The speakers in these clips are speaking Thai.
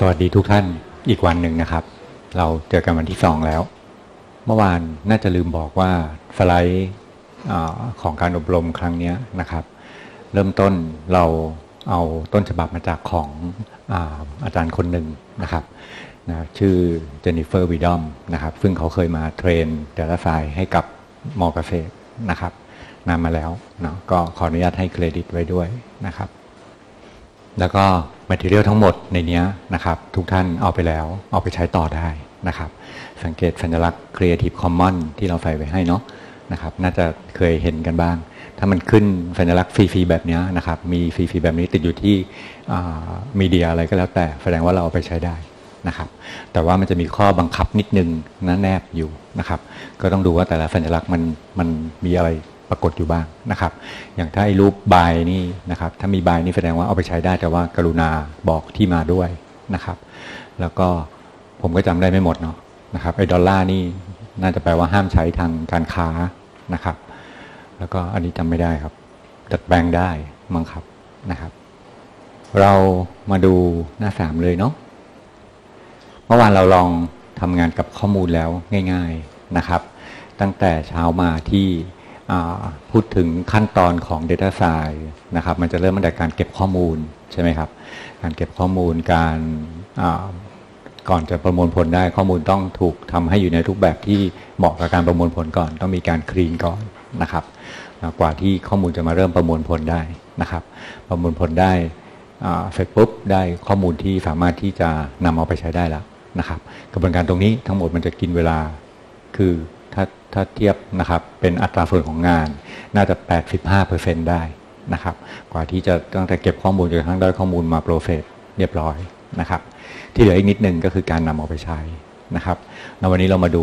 วัสดีทุกท่านอีกวันหนึ่งนะครับเราเจอกันวันที่2แล้วเมื่อวานน่าจะลืมบอกว่าสไลด์ของการอบรมครั้งนี้นะครับเริ่มต้นเราเอาต้นฉบับมาจากของอาจารย์คนหนึ่งนะครับนะชื่อเจนนิเฟอร์วิดอมนะครับซึ่งเขาเคยมาเทรนData Scienceให้กับมอเกษตรนะครับนานมาแล้วเนาะก็ขออนุญาตให้เครดิตไว้ด้วยนะครับแล้วก็ material ทั้งหมดในนี้นะครับทุกท่านเอาไปแล้วเอาไปใช้ต่อได้นะครับสังเกตสัญลักษณ์ Creative Commons ที่เราใส่ไว้ให้เนาะนะครับน่าจะเคยเห็นกันบ้างถ้ามันขึ้นสัญลักษณ์ฟรีๆแบบนี้นะครับมีฟรีๆแบบนี้ติดอยู่ที่มีเดียอะไรก็แล้วแต่แสดงว่าเราเอาไปใช้ได้นะครับแต่ว่ามันจะมีข้อบังคับนิดนึงนะแนบอยู่นะครับก็ต้องดูว่าแต่ละสัญลักษณ์มันมีอะไรปรากฏอยู่บ้างนะครับอย่างถ้าไอ้รูปบายนี่นะครับถ้ามีบายนี่แสดงว่าเอาไปใช้ได้แต่ว่ากรุณาบอกที่มาด้วยนะครับแล้วก็ผมก็จำได้ไม่หมดเนาะนะครับไอ้ดอลลาร์นี่น่าจะแปลว่าห้ามใช้ทางการค้านะครับแล้วก็อันนี้จำไม่ได้ครับดัดแปลงได้มั้งครับนะครับเรามาดูหน้า3เลยเนาะเมื่อวานเราลองทำงานกับข้อมูลแล้วง่ายๆนะครับตั้งแต่เช้ามาที่พูดถึงขั้นตอนของ Data Science นะครับมันจะเริ่มตั้งแต่การเก็บข้อมูลใช่ไหมครับการเก็บข้อมูลการก่อนจะประมวลผลได้ข้อมูลต้องถูกทำให้อยู่ในรูปแบบที่เหมาะกับการประมวลผลก่อนต้องมีการคลีนก่อนนะครับกว่าที่ข้อมูลจะมาเริ่มประมวลผลได้นะครับประมวลผลได้เสร็จปุ๊บได้ข้อมูลที่สามารถที่จะนำเอาไปใช้ได้แล้วนะครับกระบวนการตรงนี้ทั้งหมดมันจะกินเวลาคือถ้าเทียบนะครับเป็นอัตราส่วนของงานน่าจะ 85% ได้นะครับกว่าที่จะตั้งแต่เก็บข้อมูลจนกระทั่งได้ข้อมูลมาโปรเซสเรียบร้อยนะครับที่เหลืออีกนิดนึงก็คือการนำเอาไปใช้นะครับในวันนี้เรามาดู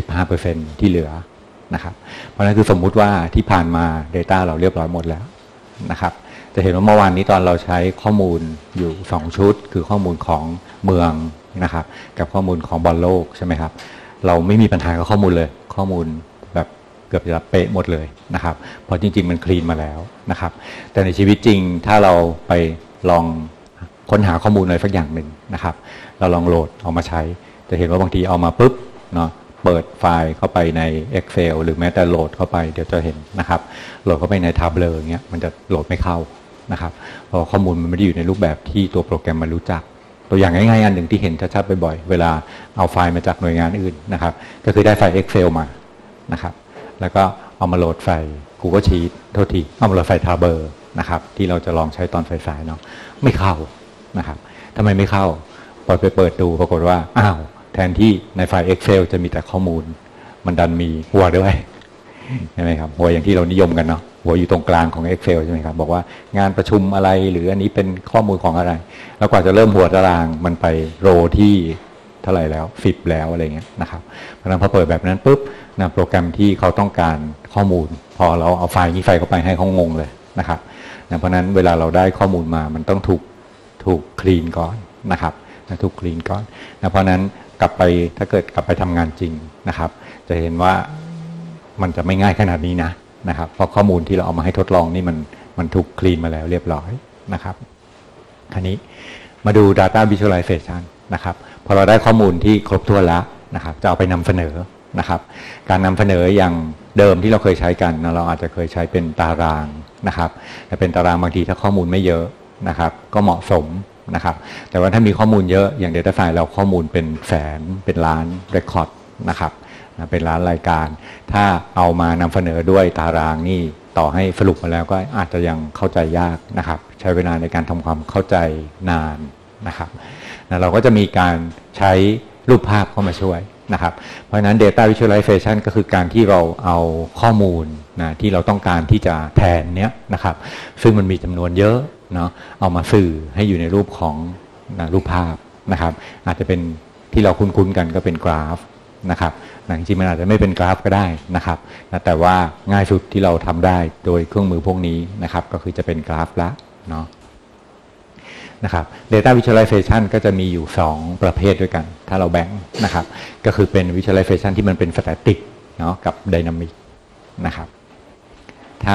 15% ที่เหลือนะครับเพราะนั้นคือสมมุติว่าที่ผ่านมา Data เราเรียบร้อยหมดแล้วนะครับจะเห็นว่าเมื่อวานนี้ตอนเราใช้ข้อมูลอยู่2ชุดคือข้อมูลของเมืองนะครับกับข้อมูลของบอลโลกใช่ไหมครับเราไม่มีปัญหากับข้อมูลเลยข้อมูลแบบเกือบจะเป๊ะหมดเลยนะครับเพราะจริงๆมันคลีนมาแล้วนะครับแต่ในชีวิตจริงถ้าเราไปลองค้นหาข้อมูลอะไรสักอย่างหนึ่งนะครับเราลองโหลดเอามาใช้จะเห็นว่าบางทีเอามาปุ๊บเนาะเปิดไฟล์เข้าไปใน Excel หรือแม้แต่โหลดเข้าไปเดี๋ยวจะเห็นนะครับโหลดเข้าไปใน Tableau อย่างเงี้ยมันจะโหลดไม่เข้านะครับเพราะข้อมูลมันไม่ได้อยู่ในรูปแบบที่ตัวโปรแกรมมันรู้จักตัวอย่างง่ายๆอันหนึ่งที่เห็นชัดๆบ่อยๆเวลาเอาไฟล์มาจากหน่วยงานอื่นนะครับก็คือได้ไฟล์ Excel มานะครับแล้วก็เอามาโหลดไฟล์ Google Sheet โทษทีเอามาโหลดไฟล์ Tableau นะครับที่เราจะลองใช้ตอนสายๆเนาะไม่เข้านะครับทำไมไม่เข้าพอไปเปิดดูปรากฏว่าอ้าวแทนที่ในไฟล์ Excel จะมีแต่ข้อมูลมันดันมีหัวด้วยใช่ไหมครับหัวอย่างที่เรานิยมกันเนาะหัวอยู่ตรงกลางของ Excel ใช่ไหมครับบอกว่างานประชุมอะไรหรืออันนี้เป็นข้อมูลของอะไรแล้วกว่าจะเริ่มหัวตารางมันไปโรที่เท่าไหร่แล้ว10แล้วอะไรเงี้ยนะครับเพราะฉะนั้นพอเปิดแบบนั้นปุ๊บนะโปรแกรมที่เขาต้องการข้อมูลพอเราเอาไฟล์นี้ไฟล์เข้าไปให้เขางงเลยนะครับนะเพราะฉะนั้นเวลาเราได้ข้อมูลมามันต้องถูกคลีนก่อนนะครับถูกคลีนก่อนนะเพราะนั้นกลับไปถ้าเกิดกลับไปทำงานจริงนะครับจะเห็นว่ามันจะไม่ง่ายขนาดนี้นะครับเพราะข้อมูลที่เราเอามาให้ทดลองนี่มันถูกคลีนมาแล้วเรียบร้อยนะครับคราวนี้มาดู Data Visualization นะครับพอเราได้ข้อมูลที่ครบถ้วนแล้วนะครับจะเอาไปนำเสนอนะครับการนำเสนออย่างเดิมที่เราเคยใช้กันนะเราอาจจะเคยใช้เป็นตารางนะครับแต่เป็นตารางบางทีถ้าข้อมูลไม่เยอะนะครับก็เหมาะสมนะครับแต่ว่าถ้ามีข้อมูลเยอะอย่าง Data Science เราข้อมูลเป็นแสนเป็นล้าน Record นะครับเป็นล้านรายการถ้าเอามานำเสนอด้วยตารางนี่ต่อให้สรุปมาแล้วก็อาจจะยังเข้าใจยากนะครับใช้เวลาในการทำความเข้าใจนานนะครับเราก็จะมีการใช้รูปภาพเข้ามาช่วยนะครับเพราะฉะนั้น Data Visualization ก็คือการที่เราเอาข้อมูลนะที่เราต้องการที่จะแทนเนี้ยนะครับซึ่งมันมีจำนวนเยอะเนาะเอามาสื่อให้อยู่ในรูปของรูปภาพนะครับอาจจะเป็นที่เราคุ้นๆกันก็เป็นกราฟนะครับจริงๆมันอาจจะไม่เป็นกราฟก็ได้นะครับแต่ว่าง่ายสุดที่เราทำได้โดยเครื่องมือพวกนี้นะครับก็คือจะเป็นกราฟละเนาะนะครับ Data Visualization ก็จะมีอยู่2ประเภทด้วยกันถ้าเราแบ่งนะครับก็คือเป็น Visualization ที่มันเป็น Static เนาะกับ Dynamic นะครับถ้า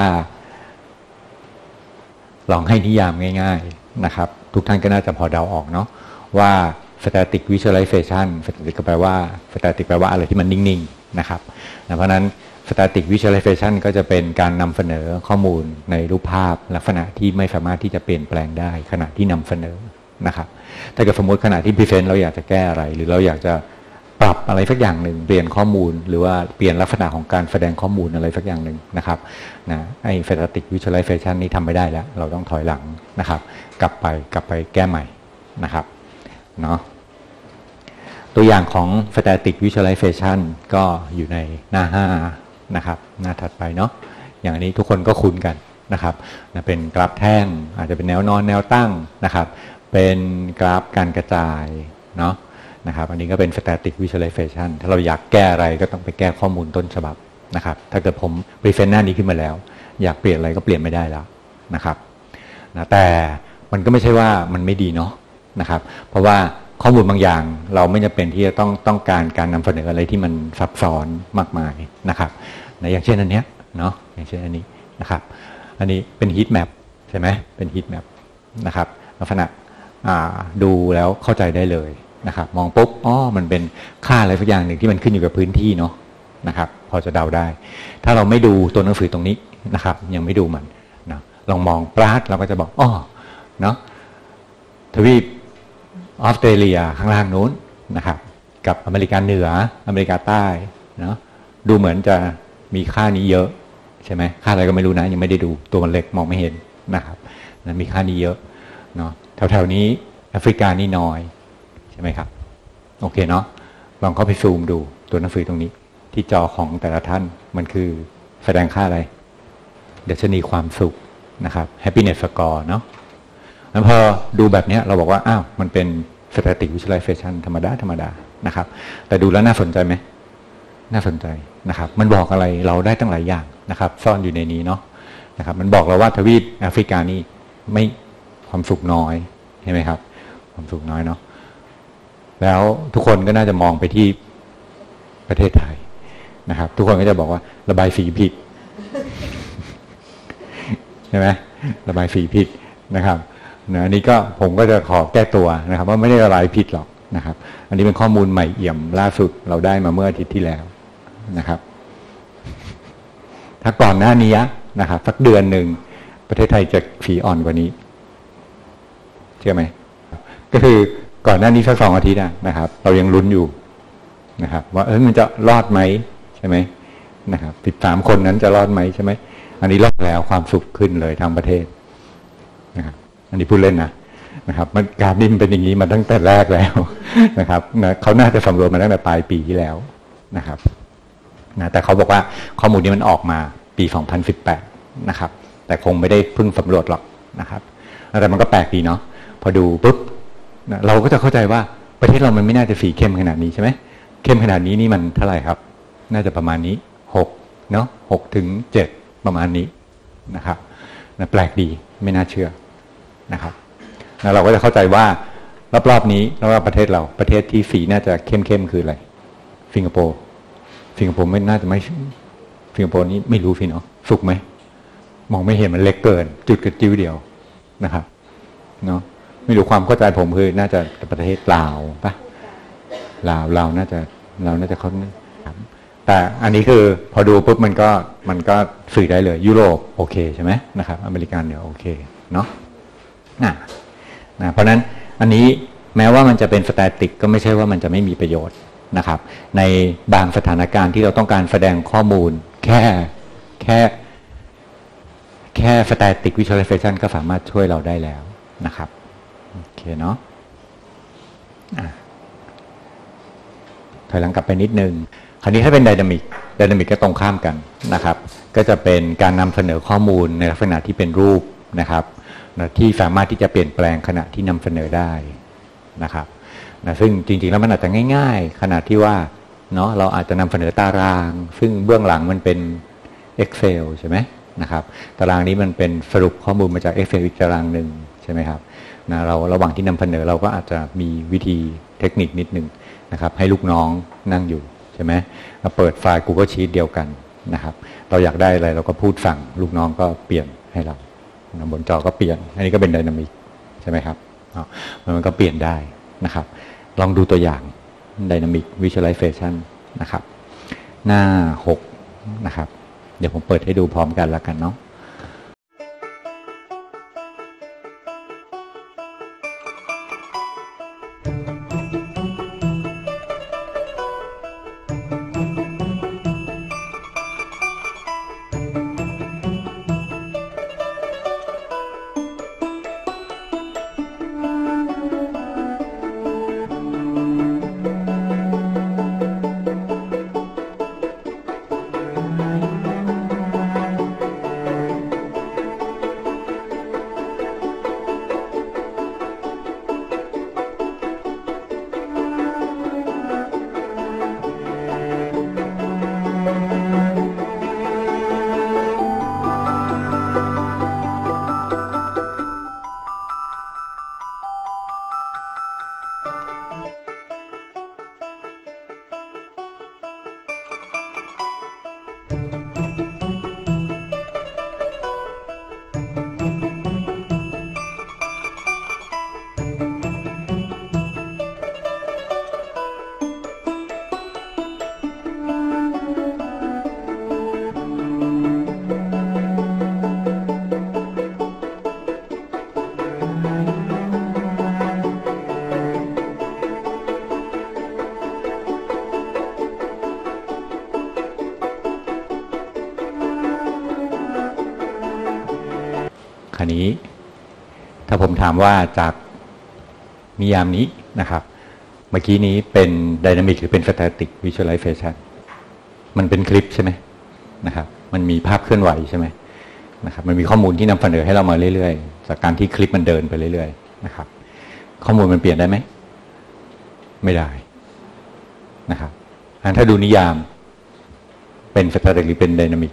ลองให้นิยามง่ายๆนะครับทุกท่านก็น่าจะพอเดาออกเนาะว่า static visualization static ก็แปลว่า static แปลว่าอะไรที่มันนิ่งๆนะครับเพราะนั้น static visualization ก็จะเป็นการนำเสนอข้อมูลในรูปภาพลักษณะที่ไม่สามารถที่จะเปลี่ยนแปลงได้ขณะที่นำเสนอนะครับถ้าเกิดสมมติขณะที่ present เราอยากจะแก้อะไรหรือเราอยากจะปรับอะไรสักอย่างหนึ่งเปลี่ยนข้อมูลหรือว่าเปลี่ยนลักษณะของการแสดงข้อมูลอะไรสักอย่างหนึ่งนะครับไอ้ static visualization นี้ทำไม่ได้แล้วเราต้องถอยหลังนะครับกลับไปแก้ใหม่นะครับเนาะตัวอย่างของ static visualization ก็อยู่ในหน้า5นะครับหน้าถัดไปเนาะอย่างนี้ทุกคนก็คุ้นกันนะครับเป็นกราฟแท่งอาจจะเป็นแนวนอนแนวตั้งนะครับเป็นกราฟการกระจายเนาะนะครับอันนี้ก็เป็น static visualization ถ้าเราอยากแก้อะไรก็ต้องไปแก้ข้อมูลต้นฉบับนะครับถ้าเกิดผม present หน้านี้ขึ้นมาแล้วอยากเปลี่ยนอะไรก็เปลี่ยนไม่ได้แล้วนะครับแต่มันก็ไม่ใช่ว่ามันไม่ดีเนาะนะครับเพราะว่าข้อมูลบางอย่างเราไม่จำเป็นที่จะต้องการการนำเสนออะไรที่มันซับซ้อนมากมายนะครับอย่างเช่นอันเนี้ยเนาะอย่างเช่นอันนี้นะครับอันนี้เป็น heat map ใช่ไหมเป็น heat map นะครับลักษณะดูแล้วเข้าใจได้เลยนะครับมองปุ๊บมันเป็นค่าอะไรสักอย่างหนึ่งที่มันขึ้นอยู่กับพื้นที่เนาะนะครับพอจะเดาได้ถ้าเราไม่ดูตัวหนังสือตรงนี้นะครับยังไม่ดูมันนะลองมองปราดเราก็จะบอกเนาะทวีปออสเตรเลียข้างล่างนู้นนะครับกับอเมริกาเหนืออเมริกาใต้เนาะดูเหมือนจะมีค่านี้เยอะใช่ไหมค่าอะไรก็ไม่รู้นะยังไม่ได้ดูตัวมันเล็กมองไม่เห็นนะครับมีค่านี้เยอะเนาะแถวๆนี้แอฟริกานี่น้อยใช่ไหมครับโอเคเนาะลองเข้าไปซูมดูตัวหนังสือตรงนี้ที่จอของแต่ละท่านมันคือแสดงค่าอะไรดัชนีความสุขนะครับ happiness score เนาะแล้วพอดูแบบนี้เราบอกว่ามันเป็น static visualization ธรรมดานะครับแต่ดูแล้วน่าสนใจไหมน่าสนใจนะครับมันบอกอะไรเราได้ตั้งหลายอย่างนะครับซ่อนอยู่ในนี้เนาะนะครับมันบอกเราว่าทวีปแอฟริกานี่ไม่ความสุขน้อยใช่ไหมครับความสุขน้อยเนาะแล้วทุกคนก็น่าจะมองไปที่ประเทศไทยนะครับทุกคนก็จะบอกว่าระบายสีผิดใช่ไหมระบายสีผิดนะครับอันนี้ก็ผมก็จะขอแก้ตัวนะครับว่าไม่ได้ระบายผิดหรอกนะครับอันนี้เป็นข้อมูลใหม่เอี่ยมล่าสุดเราได้มาเมื่ออาทิตย์ที่แล้วนะครับถ้าก่อนหน้านี้นะครับสักเดือนหนึ่งประเทศไทยจะสีอ่อนกว่านี้เชื่อไหมก็คือก่อนหน้านี้สัก2 อาทิตย์นะครับเรายังลุ้นอยู่นะครับว่ามันจะรอดไหมใช่ไหมนะครับ13 คนนั้นจะรอดไหมใช่ไหมอันนี้รอดแล้วความสุขขึ้นเลยทั้งประเทศนะครับอันนี้พูดเล่นนะครับมันการนี้มันเป็นอย่างนี้มาตั้งแต่แรกแล้วนะครับเขาน่าจะสำรวจมาตั้งแต่ปลายปีที่แล้วนะครับแต่เขาบอกว่าข้อมูลนี้มันออกมาปี2018นะครับแต่คงไม่ได้เพิ่งสำรวจหรอกนะครับแต่มันก็แปลกดีเนาะพอดูปุ๊บเราก็จะเข้าใจว่าประเทศเรามันไม่น่าจะสีเข้มขนาดนี้ใช่ไหมเข้มขนาดนี้นี่มันเท่าไหร่ครับน่าจะประมาณนี้6เนาะ6 ถึง 7ประมาณนี้นะครับแปลกดีไม่น่าเชื่อนะครับแล้วเราก็จะเข้าใจว่ารอบๆนี้รอบๆประเทศเราประเทศที่สีน่าจะเข้มคืออะไรสิงคโปร์ไม่น่าจะไม่สิงคโปร์นี้ไม่รู้สิเนาะสุกไหมมองไม่เห็นมันเล็กเกินจุดกระจิ้วเดียวนะครับเนาะไม่รู้ความเข้าใจผมคือน่าจะประเทศลาวปะลาวน่าจะเขาแต่อันนี้คือพอดูปุ๊บมันก็สื่อได้เลยยุโรปโอเคใช่ไหมนะครับอเมริกันเนี่ยโอเคเนาะเพราะนั้นอันนี้แม้ว่ามันจะเป็นสแตติกก็ไม่ใช่ว่ามันจะไม่มีประโยชน์นะครับในบางสถานการณ์ที่เราต้องการแสดงข้อมูลแค่static visualization ก็สามารถช่วยเราได้แล้วนะครับโอเคเนาะถอยหลังกลับไปนิดนึงคราวนี้ถ้าเป็นไดนามิกก็ตรงข้ามกันนะครับก็จะเป็นการนำเสนอข้อมูลในลักษณะที่เป็นรูปนะครับที่สามารถที่จะเปลี่ยนแปลงขณะที่นำเสนอได้นะครับซึ่งจริงๆแล้วมันอาจจะง่ายๆขนาดที่ว่าเนาะเราอาจจะนำเสนอตารางซึ่งเบื้องหลังมันเป็น Excel ใช่ไหมนะครับตารางนี้มันเป็นสรุปข้อมูลมาจาก Excel อีกตารางหนึ่งใช่ไหมครับเราระหว่างที่นำเสนอเราก็อาจจะมีวิธีเทคนิคนิดนึงนะครับให้ลูกน้องนั่งอยู่ใช่ไหมเราเปิดไฟล์ Google Sheet เดียวกันนะครับเราอยากได้อะไรเราก็พูดสั่งลูกน้องก็เปลี่ยนให้เราบนจอก็เปลี่ยนอันนี้ก็เป็นไดนามิกใช่ไหมครับมันก็เปลี่ยนได้นะครับลองดูตัวอย่าง Dynamic Visualization นะครับหน้า6นะครับเดี๋ยวผมเปิดให้ดูพร้อมกันแล้วกันเนาะคราวนี้ถ้าผมถามว่าจากนิยามนี้นะครับเมื่อกี้นี้เป็น Dynamic หรือเป็น Static Visualization มันเป็นคลิปใช่ไหมนะครับมันมีภาพเคลื่อนไหวใช่ไหมนะครับมันมีข้อมูลที่นำเสนอให้เรามาเรื่อยๆจากการที่คลิปมันเดินไปเรื่อยๆนะครับข้อมูลมันเปลี่ยนได้ไหมไม่ได้นะครับถ้าดูนิยามเป็น Static หรือเป็น Dynamic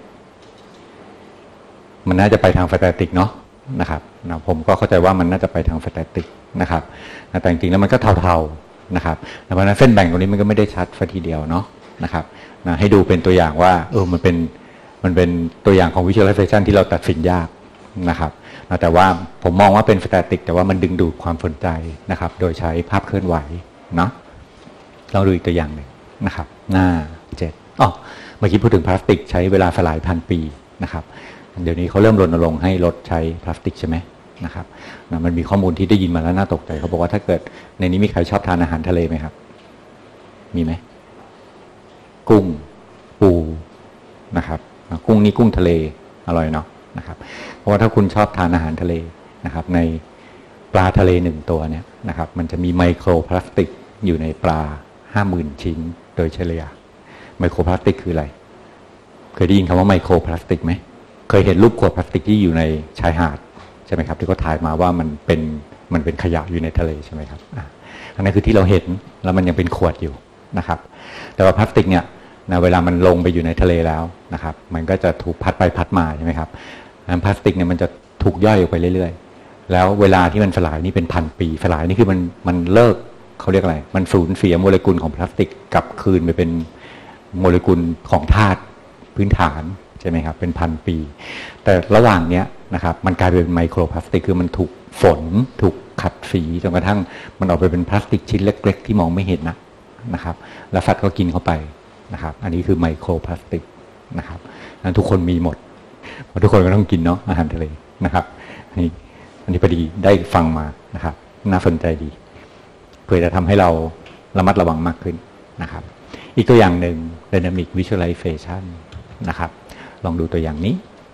มันน่าจะไปทาง Static เนาะนะครับผมก็เข้าใจว่ามันน่าจะไปทางสแตติกนะครับแต่จริงๆแล้วมันก็เทาๆนะครับเพราะฉะนั้นเส้นแบ่งตรงนี้มันก็ไม่ได้ชัดซะทีเดียวเนาะนะครับให้ดูเป็นตัวอย่างว่ามันเป็นตัวอย่างของ visualization ที่เราตัดสินยากนะครับแต่ว่าผมมองว่าเป็นสแตติกแต่ว่ามันดึงดูดความสนใจนะครับโดยใช้ภาพเคลื่อนไหวเนาะลองดูอีกตัวอย่างหนึ่งนะครับหน้า7เมื่อกี้พูดถึงพลาสติกใช้เวลาสลายพันปีนะครับเดี๋ยวนี้เขาเริ่มรณรงค์ให้ลดใช้พลาสติกใช่ไหมนะครับมันมีข้อมูลที่ได้ยินมาแล้วน่าตกใจเขาบอกว่าถ้าเกิดในนี้มีใครชอบทานอาหารทะเลไหมครับมีไหมกุ้งปูนะครับกุ้งนี่กุ้งทะเลอร่อยเนาะนะครับเพราะว่าถ้าคุณชอบทานอาหารทะเลนะครับในปลาทะเล1ตัวเนี่ยนะครับมันจะมีไมโครพลาสติกอยู่ในปลา 50,000 ชิ้นโดยเฉลี่ยไมโครพลาสติกคืออะไรเคยได้ยินคำว่าไมโครพลาสติกไหมเคยเห็นรูปขวดพลาสติกที่อยู่ในชายหาดใช่ไหมครับที่เขาถ่ายมาว่ามันเป็นขยะอยู่ในทะเลใช่ไหมครับอันนั้นคือที่เราเห็นแล้วมันยังเป็นขวดอยู่นะครับแต่ว่าพลาสติกเนี่ยเวลามันลงไปอยู่ในทะเลแล้วนะครับมันก็จะถูกพัดไปพัดมาใช่ไหมครับพลาสติกเนี่ยมันจะถูกย่อยออกไปเรื่อยๆแล้วเวลาที่มันสลายนี่เป็นพันปีสลายนี่คือมันเลิกเขาเรียกอะไรมันสูญเสียโมเลกุลของพลาสติกกลับคืนไปเป็นโมเลกุลของธาตุพื้นฐานใช่ไหมครับเป็นพันปีแต่ระหว่างเนี้ยนะครับมันกลายเป็นไมโครพลาสติกคือมันถูกฝนถูกขัดสีจนกระทั่งมันออกไปเป็นพลาสติกชิ้นเล็กๆที่มองไม่เห็นนะครับแล้วสัตว์ก็กินเข้าไปนะครับอันนี้คือไมโครพลาสติกนะครับนั้นทุกคนมีหมดทุกคนก็ต้องกินเนาะอาหารทะเลนะครับอันนี้พอดีได้ฟังมานะครับน่าสนใจดีเพื่อจะทำให้เราระมัดระวังมากขึ้นนะครับอีกตัวอย่างหนึ่ง Dynamic Visualization นะครับลองดูตัวอย่างนี้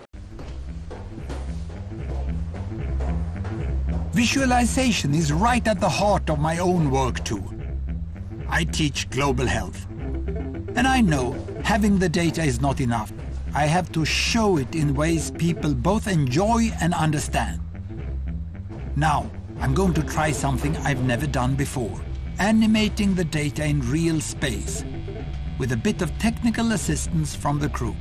Visualization is right at the heart of my own work too. I teach global health. And I know having the data is not enough. I have to show it in ways people both enjoy and understand. Now, I'm going to try something I've never done before. Animating the data in real space. With a bit of technical assistance from the crew.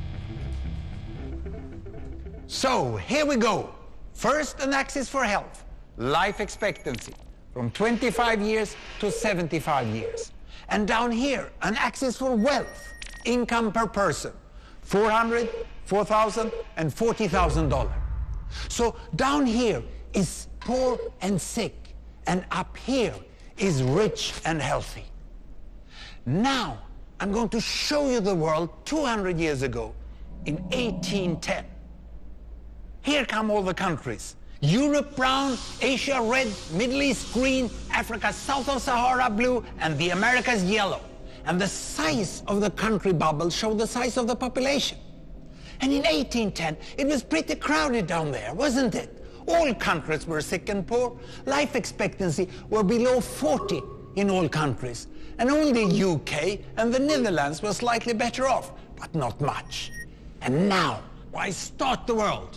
So, here we go. First, an axis for health, life expectancy, from 25 years to 75 years. And down here, an axis for wealth, income per person, $400, $4,000, and $40,000. So, down here is poor and sick, and up here is rich and healthy. Now, I'm going to show you the world 200 years ago, in 1810. Here come all the countries. Europe brown, Asia red, Middle East green, Africa south of Sahara blue, and the Americas yellow. And the size of the country bubbles show the size of the population. And in 1810, it was pretty crowded down there, wasn't it? All countries were sick and poor. Life expectancy were below 40 in all countries. And only UK and the Netherlands were slightly better off, but not much. And now, why start the world?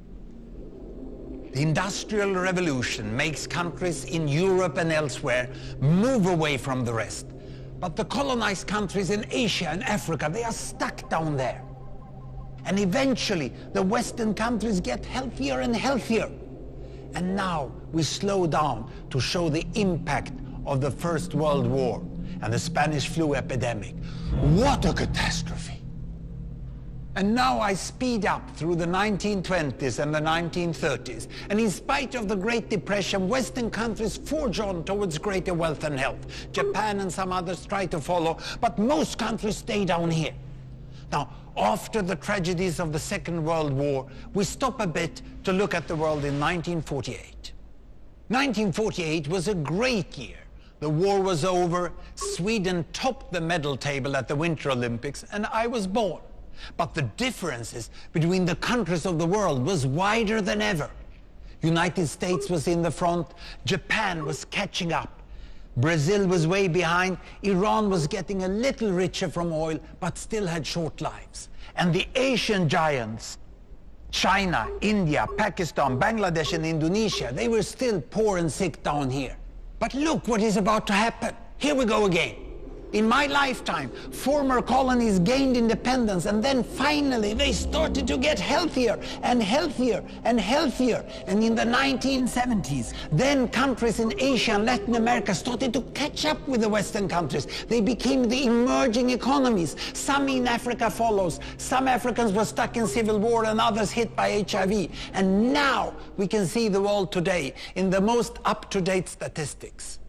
The Industrial Revolution makes countries in Europe and elsewhere move away from the rest. But the colonized countries in Asia and Africa, they are stuck down there. And eventually, the Western countries get healthier and healthier. And now we slow down to show the impact of the First World War and the Spanish flu epidemic. What a catastrophe! And now I speed up through the 1920s and the 1930s. And in spite of the Great Depression, Western countries forge on towards greater wealth and health. Japan and some others try to follow, but most countries stay down here. Now, after the tragedies of the Second World War, we stop a bit to look at the world in 1948. 1948 was a great year. The war was over, Sweden topped the medal table at the Winter Olympics, and I was born. But the differences between the countries of the world was wider than ever. United States was in the front, Japan was catching up, Brazil was way behind, Iran was getting a little richer from oil, but still had short lives. And the Asian giants, China, India, Pakistan, Bangladesh and Indonesia, they were still poor and sick down here. But look what is about to happen. Here we go again. In my lifetime, former colonies gained independence, and then finally they started to get healthier and healthier and healthier. And in the 1970s, then countries in Asia and Latin America started to catch up with the Western countries. They became the emerging economies. Some in Africa follows. Some Africans were stuck in civil war and others hit by HIV. And now we can see the world today in the most up-to-date statistics.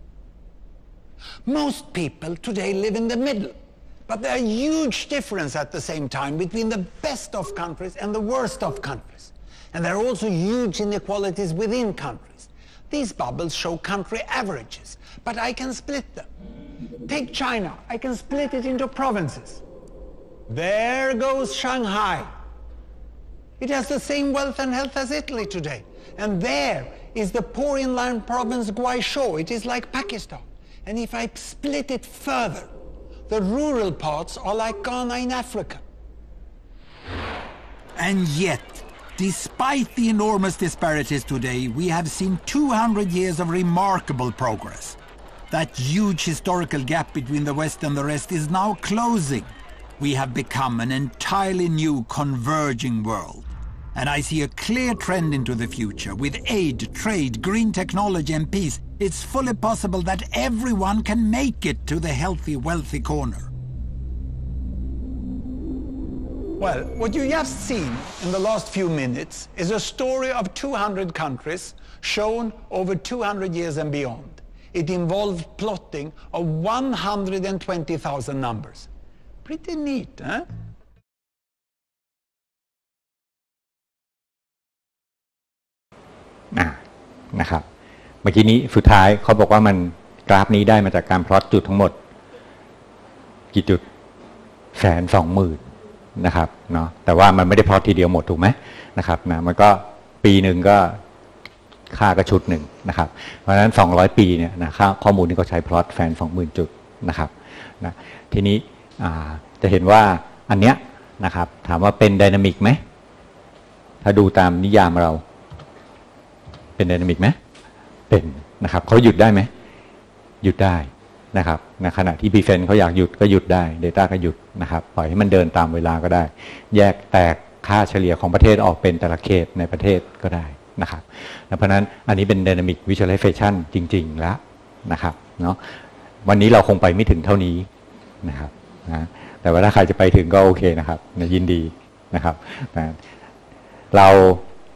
Most people today live in the middle, but there are huge differences at the same time between the best of countries and the worst of countries. And there are also huge inequalities within countries. These bubbles show country averages, but I can split them. Take China, I can split it into provinces. There goes Shanghai. It has the same wealth and health as Italy today. And there is the poor inland province Guizhou. It is like Pakistan. And if I split it further, the rural parts are like Ghana in Africa. And yet, despite the enormous disparities today, we have seen 200 years of remarkable progress. That huge historical gap between the West and the rest is now closing. We have become an entirely new converging world. And I see a clear trend into the future. With aid, trade, green technology and peace, it's fully possible that everyone can make it to the healthy, wealthy corner. Well, what you just seen in the last few minutes is a story of 200 countries shown over 200 years and beyond. It involved plotting of 120,000 numbers. Pretty neat, huh? นะครับเมื่อกี้นี้สุดท้ายเขาบอกว่ามันกราฟนี้ได้มาจากการพลอตจุดทั้งหมดกี่จุด120,000นะครับเนาะแต่ว่ามันไม่ได้พลอตทีเดียวหมดถูกไหมนะครับนะมันก็ปีหนึ่งก็ค่าก็ชุดหนึ่งนะครับเพราะฉะนั้น200ปีเนี่ยนะค่าข้อมูลนี้ก็ใช้พลอต120,000จุดนะครับนะทีนี้จะเห็นว่าอันเนี้ยนะครับถามว่าเป็นไดนามิกไหมถ้าดูตามนิยามเราเป็นไดนามิกไหมเป็นนะครับเขาหยุดได้ไหมหยุดได้นะครับในขณะที่พรีเซนต์เขาอยากหยุดก็หยุดได้ Data ก็หยุดนะครับปล่อยให้มันเดินตามเวลาก็ได้แยกแตกค่าเฉลี่ยของประเทศออกเป็นแต่ละเขตในประเทศก็ได้นะครับเพราะฉะนั้นอันนี้เป็น Dynamic Visualization จริงๆแล้วนะครับเนาะวันนี้เราคงไปไม่ถึงเท่านี้นะครับนะแต่ว่าถ้าใครจะไปถึงก็โอเคนะครับยินดีนะครับนะเรา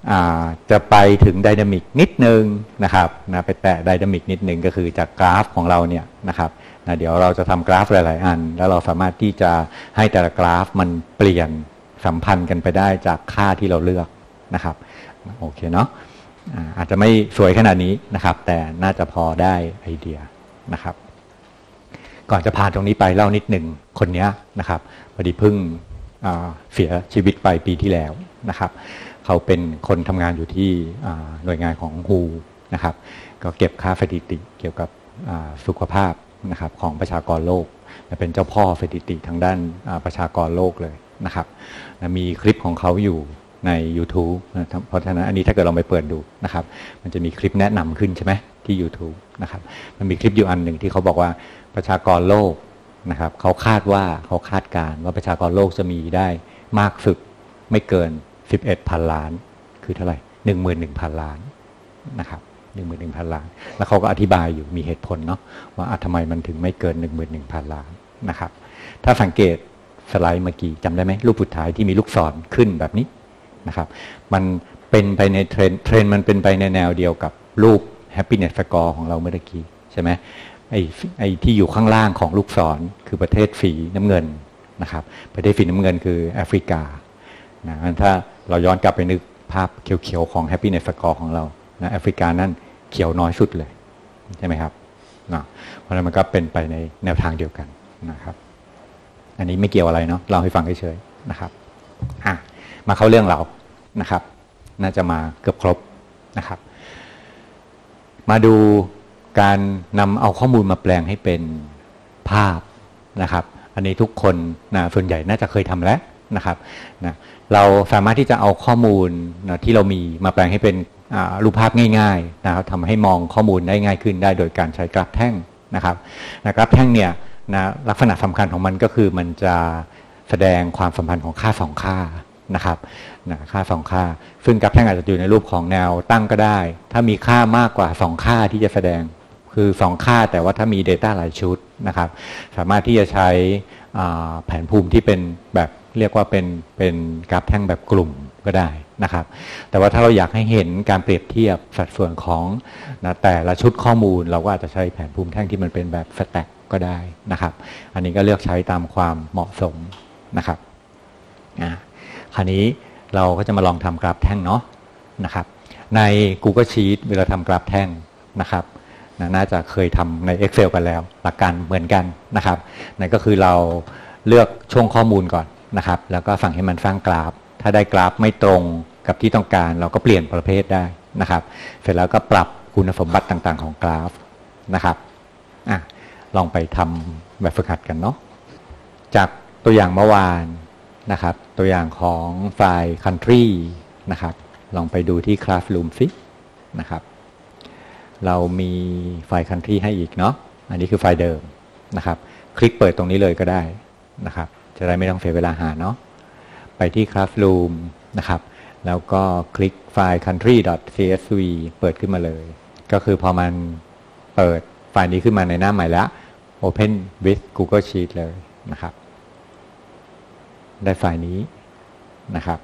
จะไปถึงไดนามิกนิดนึงนะครับนะไปแตะไดนามิกนิดนึงก็คือจากกราฟของเราเนี่ยนะครับนะเดี๋ยวเราจะทำกราฟหลายๆอันแล้วเราสามารถที่จะให้แต่ละกราฟมันเปลี่ยนสัมพันธ์กันไปได้จากค่าที่เราเลือกนะครับโอเคเนาะอาจจะไม่สวยขนาดนี้นะครับแต่น่าจะพอได้ไอเดียนะครับก่อนจะผ่านตรงนี้ไปเล่านิดหนึ่งคนนี้นะครับพอดีเพิ่งเสียชีวิตไปปีที่แล้วนะครับเขาเป็นคนทำงานอยู่ที่หน่วยงานของ WHO นะครับก็เก็บค่าสถิติเกี่ยวกับสุขภาพนะครับของประชากรโลกเป็นเจ้าพ่อสถิติทางด้านประชากรโลกเลยนะครับมีคลิปของเขาอยู่ใน YouTube นะเพราะฉะนั้นอันนี้ถ้าเกิดเราไปเปิดดูนะครับมันจะมีคลิปแนะนำขึ้นใช่ไหมที่ YouTube นะครับมันมีคลิปอยู่อันหนึ่งที่เขาบอกว่าประชากรโลกนะครับเขาคาดการณ์ว่าประชากรโลกจะมีได้มากสุดไม่เกิน11,000 ล้านคือเท่าไหร่ 11,000 ล้านนะครับ 11,000 ล้านแล้วเขาก็อธิบายอยู่มีเหตุผลเนาะว่าทำไมมันถึงไม่เกิน 11,000 ล้านนะครับถ้าสังเกตสไลด์เมื่อกี้จำได้ไหมรูปสุดท้ายที่มีลูกศรขึ้นแบบนี้นะครับมันเป็นไปในเทรนด์มันเป็นไปในแนวเดียวกับรูป happiness score ของเราเมื่อกี้ใช่ไหมไอ้ที่อยู่ข้างล่างของลูกศรคือประเทศสีน้ำเงินนะครับประเทศสีน้ำเงินคือแอฟริกานะถ้าเราย้อนกลับไปนึกภาพเขียวๆของ happiness score ของเรานะแอฟริกานั่นเขียวน้อยสุดเลยใช่ไหมครับนะเพราะฉะนั้นมันก็เป็นไปในแนวทางเดียวกันนะครับอันนี้ไม่เกี่ยวอะไรเนาะเล่าให้ฟังเฉยๆนะครับมาเข้าเรื่องเรานะครับน่าจะมาเกือบครบนะครับมาดูการนำเอาข้อมูลมาแปลงให้เป็นภาพนะครับอันนี้ทุกคนนะส่วนใหญ่น่าจะเคยทำแล้วนะครับนะเราสามารถที่จะเอาข้อมูลนะที่เรามีมาแปลงให้เป็นรูปภาพง่ายๆนะครับทำให้มองข้อมูลได้ง่ายขึ้นได้โดยการใช้กราฟแท่งนะครับกราฟแท่งเนี่ยนะลักษณะสำคัญของมันก็คือมันจะแสดงความสัมพันธ์ของค่า2ค่านะครับค่า2ค่าซึ่งกราฟแท่งอาจจะอยู่ในรูปของแนวตั้งก็ได้ถ้ามีค่ามากกว่า2ค่าที่จะแสดงคือ2ค่าแต่ว่าถ้ามี Data หลายชุดนะครับสามารถที่จะใช้แผนภูมิที่เป็นแบบเรียกว่าเป็นกราฟแท่งแบบกลุ่มก็ได้นะครับแต่ว่าถ้าเราอยากให้เห็นการเปรียบเทียบสัดส่วนของแต่ละชุดข้อมูลเราก็อาจจะใช้แผนภูมิแท่งที่มันเป็นแบบสแต็กก็ได้นะครับอันนี้ก็เลือกใช้ตามความเหมาะสมนะครับคราวนี้เราก็จะมาลองทำกราฟแท่งเนาะนะครับใน Google Sheet เวลาทำกราฟแท่งนะครับน่าจะเคยทำใน Excel กันแล้วหลักการเหมือนกันนะครับนั่นก็คือเราเลือกช่วงข้อมูลก่อนนะครับแล้วก็สั่งให้มันสร้างกราฟถ้าได้กราฟไม่ตรงกับที่ต้องการเราก็เปลี่ยนประเภทได้นะครับเสร็จแล้วก็ปรับคุณสมบัติต่างๆของกราฟนะครับลองไปทำแบบฝึกหัดกันเนาะจากตัวอย่างเมื่อวานนะครับตัวอย่างของไฟล์ country นะครับลองไปดูที่ classroom สินะครับเรามีไฟล์ country ให้อีกเนาะอันนี้คือไฟล์เดิมนะครับคลิกเปิดตรงนี้เลยก็ได้นะครับจะได้ไม่ต้องเสียเวลาหาเนาะไปที่ classroom นะครับแล้วก็คลิกไฟล์ country.csv เปิดขึ้นมาเลยก็คือพอมันเปิดไฟล์นี้ขึ้นมาในหน้าใหม่แล้ว Open with Google Sheet เลยนะครับได้ไฟล์นี้นะครับ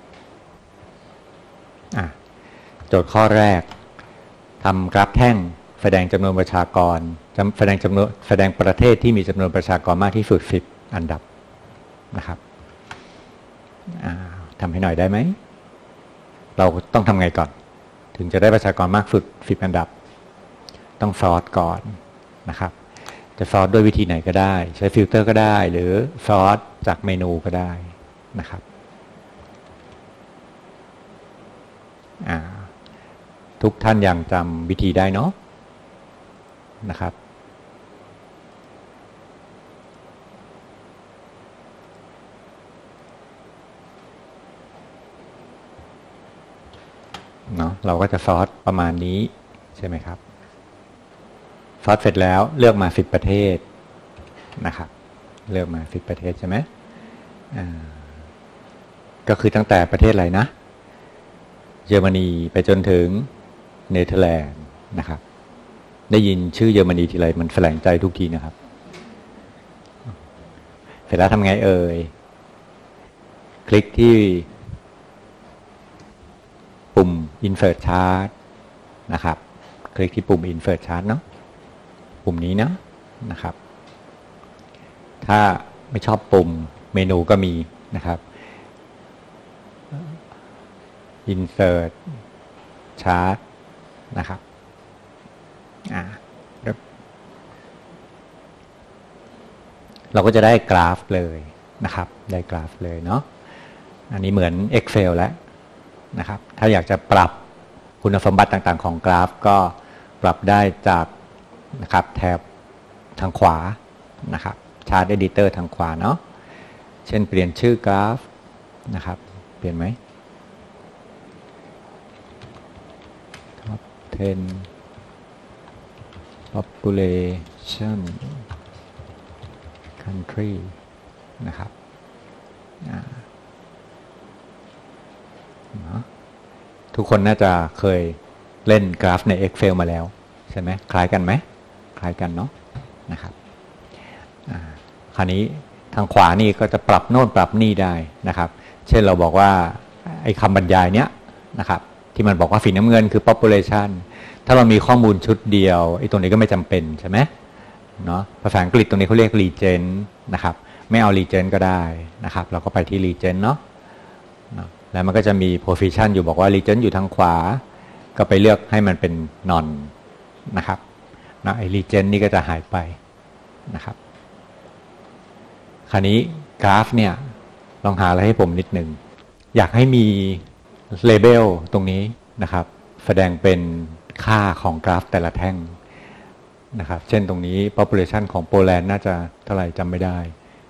โจทย์ข้อแรกทำกราฟแท่งแสดงจำนวนประชากรแสดงประเทศที่มีจำนวนประชากรมากที่สุด10 อันดับนะครับทำให้หน่อยได้ไหมเราต้องทำไงก่อนถึงจะได้ประชากรมากสุด10 อันดับต้องซอร์ตก่อนนะครับจะซอร์ตด้วยวิธีไหนก็ได้ใช้ฟิลเตอร์ก็ได้หรือซอร์ตจากเมนูก็ได้นะครับทุกท่านยังจำวิธีได้เนาะนะครับเนาะเราก็จะซอร์ตประมาณนี้ใช่ไหมครับซอร์ตเสร็จแล้วเลือกมา10 ประเทศนะครับเลือกมา10 ประเทศใช่ไหมก็คือตั้งแต่ประเทศอะไรนะเยอรมนีไปจนถึงเนเธอร์แลนด์นะครับได้ยินชื่อเยอรมนีทีไรมันแฝงใจทุกทีนะครับเสร็จแล้วทำไงเอ่ยคลิกที่ปุ่ม insert chart นะครับคลิกที่ปุ่ม insert chart เนาะปุ่มนี้นะครับถ้าไม่ชอบปุ่มเมนูก็มีนะครับ insert chart นะครับเราก็จะได้กราฟเลยนะครับได้กราฟเลยเนาะอันนี้เหมือน Excel แล้วนะครับถ้าอยากจะปรับคุณสมบัติต่างๆของกราฟก็ปรับได้จากนะครับแถบทางขวานะครับ Chart Editor ทางขวาเนาะเช่นเปลี่ยนชื่อกราฟนะครับเปลี่ยนไหม Top 10 Population Country นะครับทุกคนน่าจะเคยเล่นกราฟใน Excel มาแล้วใช่ไหมคล้ายกันไหมคล้ายกันเนาะนะครับคราวนี้ทางขวานี่ก็จะปรับโน่นปรับนี่ได้นะครับเช่นเราบอกว่าไอ้คำบรรยายเนี้ยนะครับที่มันบอกว่าสีน้ำเงินคือ population ถ้าเรามีข้อมูลชุดเดียวไอ้ตรงนี้ก็ไม่จำเป็นใช่ไหมเนาะภาษาอังกฤษตรงนี้เขาเรียก region นะครับไม่เอา region ก็ได้นะครับเราก็ไปที่ region เนาะแล้วมันก็จะมี position อยู่บอกว่า region อยู่ทางขวาก็ไปเลือกให้มันเป็น non นะครับนะไอ้ region นี่ก็จะหายไปนะครับคราวนี้กราฟเนี่ยลองหาอะไรให้ผมนิดหนึ่งอยากให้มี label ตรงนี้นะครับแสดงเป็นค่าของกราฟแต่ละแท่งนะครับเช่นตรงนี้ population ของโปแลนด์น่าจะเท่าไหร่จำไม่ได้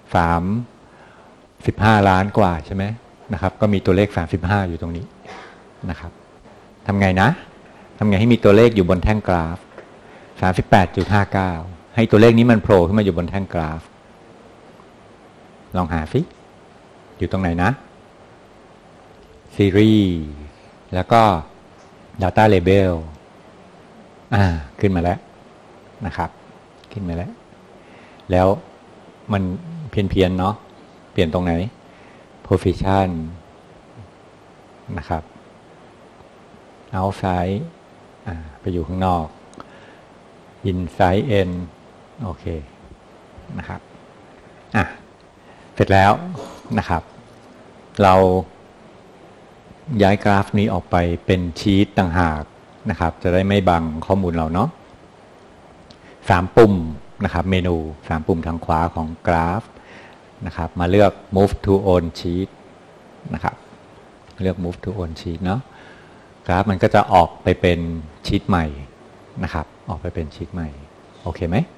15 ล้านกว่าใช่ไหมนะครับก็มีตัวเลข35อยู่ตรงนี้นะครับทำไงนะทำไงให้มีตัวเลขอยู่บนแท่งกราฟ 38.59 ให้ตัวเลขนี้มันโผล่ขึ้นมาอยู่บนแท่งกราฟลองหาสิอยู่ตรงไหนนะซีรีส์แล้วก็ Data Label ขึ้นมาแล้วนะครับขึ้นมาแล้วมันเพี้ยนเนาะเปลี่ยนตรงไหน Position นะครับ Outside ไปอยู่ข้างนอก Inside N โอเคนะครับเสร็จแล้วนะครับเราย้ายกราฟนี้ออกไปเป็นชีตต่างหากนะครับจะได้ไม่บังข้อมูลเราเนาะ3 ปุ่มนะครับเมนู3 ปุ่มทางขวาของกราฟนะครับมาเลือก move to own sheet นะครับเลือก move to own sheet เนาะกราฟมันก็จะออกไปเป็นชีตใหม่นะครับออกไปเป็นชีตใหม่โอเคไหม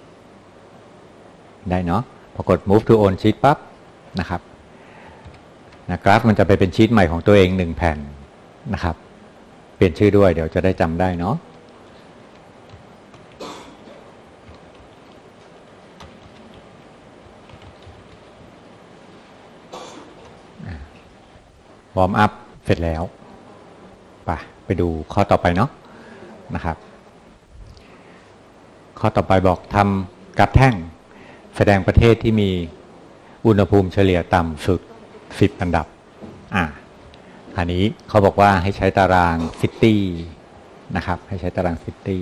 ได้เนาะพอกด move to own sheet ปั๊บนะครับกราฟมันจะไปเป็นชีตใหม่ของตัวเอง1 แผ่นนะครับเปลี่ยนชื่อด้วยเดี๋ยวจะได้จำได้เนาะวอร์มอัพเสร็จแล้วไปดูข้อต่อไปเนาะนะครับข้อต่อไปบอกทำกราฟแท่งแสดงประเทศที่มีอุณหภูมิเฉลี่ยต่ำสุด10 อันดับอันนี้เขาบอกว่าให้ใช้ตารางซิตี้นะครับให้ใช้ตารางซิตี้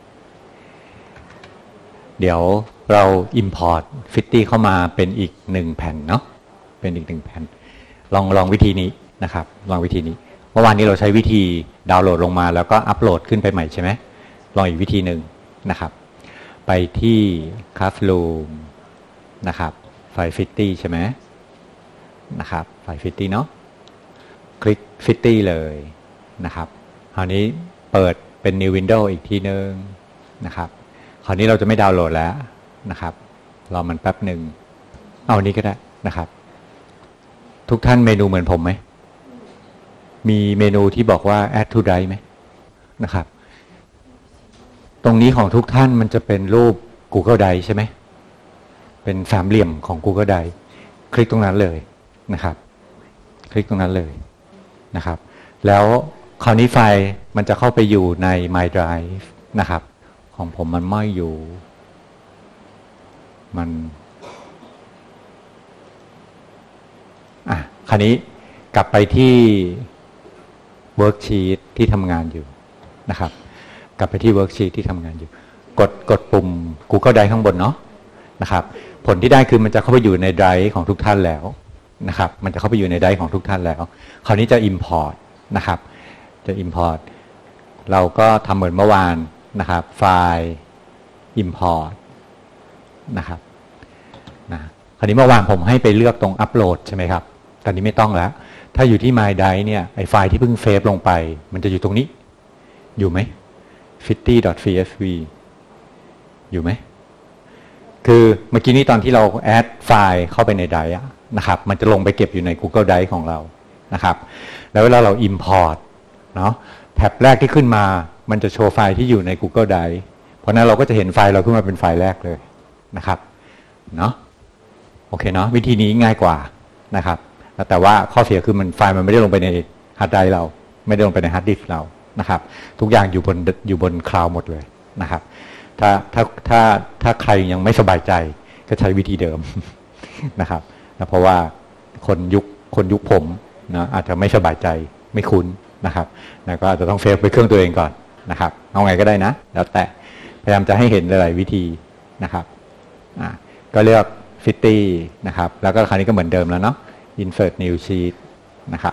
เดี๋ยวเรา import ซิตี้เข้ามาเป็นอีก1 แผ่นเนาะเป็นอีก1 แผ่นลองวิธีนี้นะครับลองวิธีนี้เมื่อวานนี้เราใช้วิธีดาวน์โหลดลงมาแล้วก็อัปโหลดขึ้นไปใหม่ใช่ไหมลองอีกวิธีหนึ่งนะครับไปที่ Classroom นะครับไฟล์ City ใช่ไหมนะครับไฟล์ City เนาะคลิก City เลยนะครับคราวนี้เปิดเป็น New Window อีกทีนึงนะครับคราวนี้เราจะไม่ดาวน์โหลดแล้วนะครับรอมันแป๊บหนึ่งเอานี้ก็ได้นะครับทุกท่านเมนูเหมือนผมไหมมีเมนูที่บอกว่า add to drive ไหมนะครับตรงนี้ของทุกท่านมันจะเป็นรูป Google Drive ใช่ไหมเป็น3 เหลี่ยมของ Google Drive คลิกตรงนั้นเลยนะครับคลิกตรงนั้นเลยนะครับแล้วคราวนี้ไฟล์มันจะเข้าไปอยู่ใน My Drive นะครับของผมมันไม่อยู่มันคราวนี้กลับไปที่ worksheet ที่ทำงานอยู่นะครับกลับไปที่ worksheet ที่ทำงานอยู่กดปุ่ม Google Drive ข้างบนเนาะนะครับผลที่ได้คือมันจะเข้าไปอยู่ใน Drive ของทุกท่านแล้วนะครับมันจะเข้าไปอยู่ใน Drive ของทุกท่านแล้วคราวนี้จะ import นะครับจะ import เราก็ทำเหมือนเมื่อวานนะครับไฟล์ import นะครับนะคราวนี้เมื่อวานผมให้ไปเลือกตรง upload ใช่ไหมครับตอนนี้ไม่ต้องแล้วถ้าอยู่ที่ My Drive เนี่ยไอไฟล์ที่เพิ่งเซฟลงไปมันจะอยู่ตรงนี้อยู่ไหม 50.csv อยู่ไหมคือเมื่อกี้นี้ตอนที่เราแอดไฟล์เข้าไปใน Drive นะครับมันจะลงไปเก็บอยู่ใน Google Drive ของเรานะครับแล้วเวลาเรา import เนาะแท็บแรกที่ขึ้นมามันจะโชว์ไฟล์ที่อยู่ใน Google Drive เพราะนั้นเราก็จะเห็นไฟล์เราขึ้นมาเป็นไฟล์แรกเลยนะครับเนาะโอเคเนาะวิธีนี้ง่ายกว่านะครับแต่ว่าข้อเสียคือไฟล์มันไม่ได้ลงไปในฮาร์ดไดรฟ์เราไม่ได้ลงไปในฮาร์ดดิสก์เรานะครับทุกอย่างอยู่บนคลาวด์หมดเลยนะครับถ้าใครยังไม่สบายใจก็ใช้วิธีเดิมนะครับเพราะว่าคนยุคผมนะอาจจะไม่สบายใจไม่คุ้นนะครับแล้วก็อาจจะต้องเซฟไปเครื่องตัวเองก่อนนะครับเอาไงก็ได้นะแล้วแต่พยายามจะให้เห็นหลายๆวิธีนะครับก็เลือก 50นะครับแล้วก็คราวนี้ก็เหมือนเดิมแล้วเนาะ insert new sheet นะครับ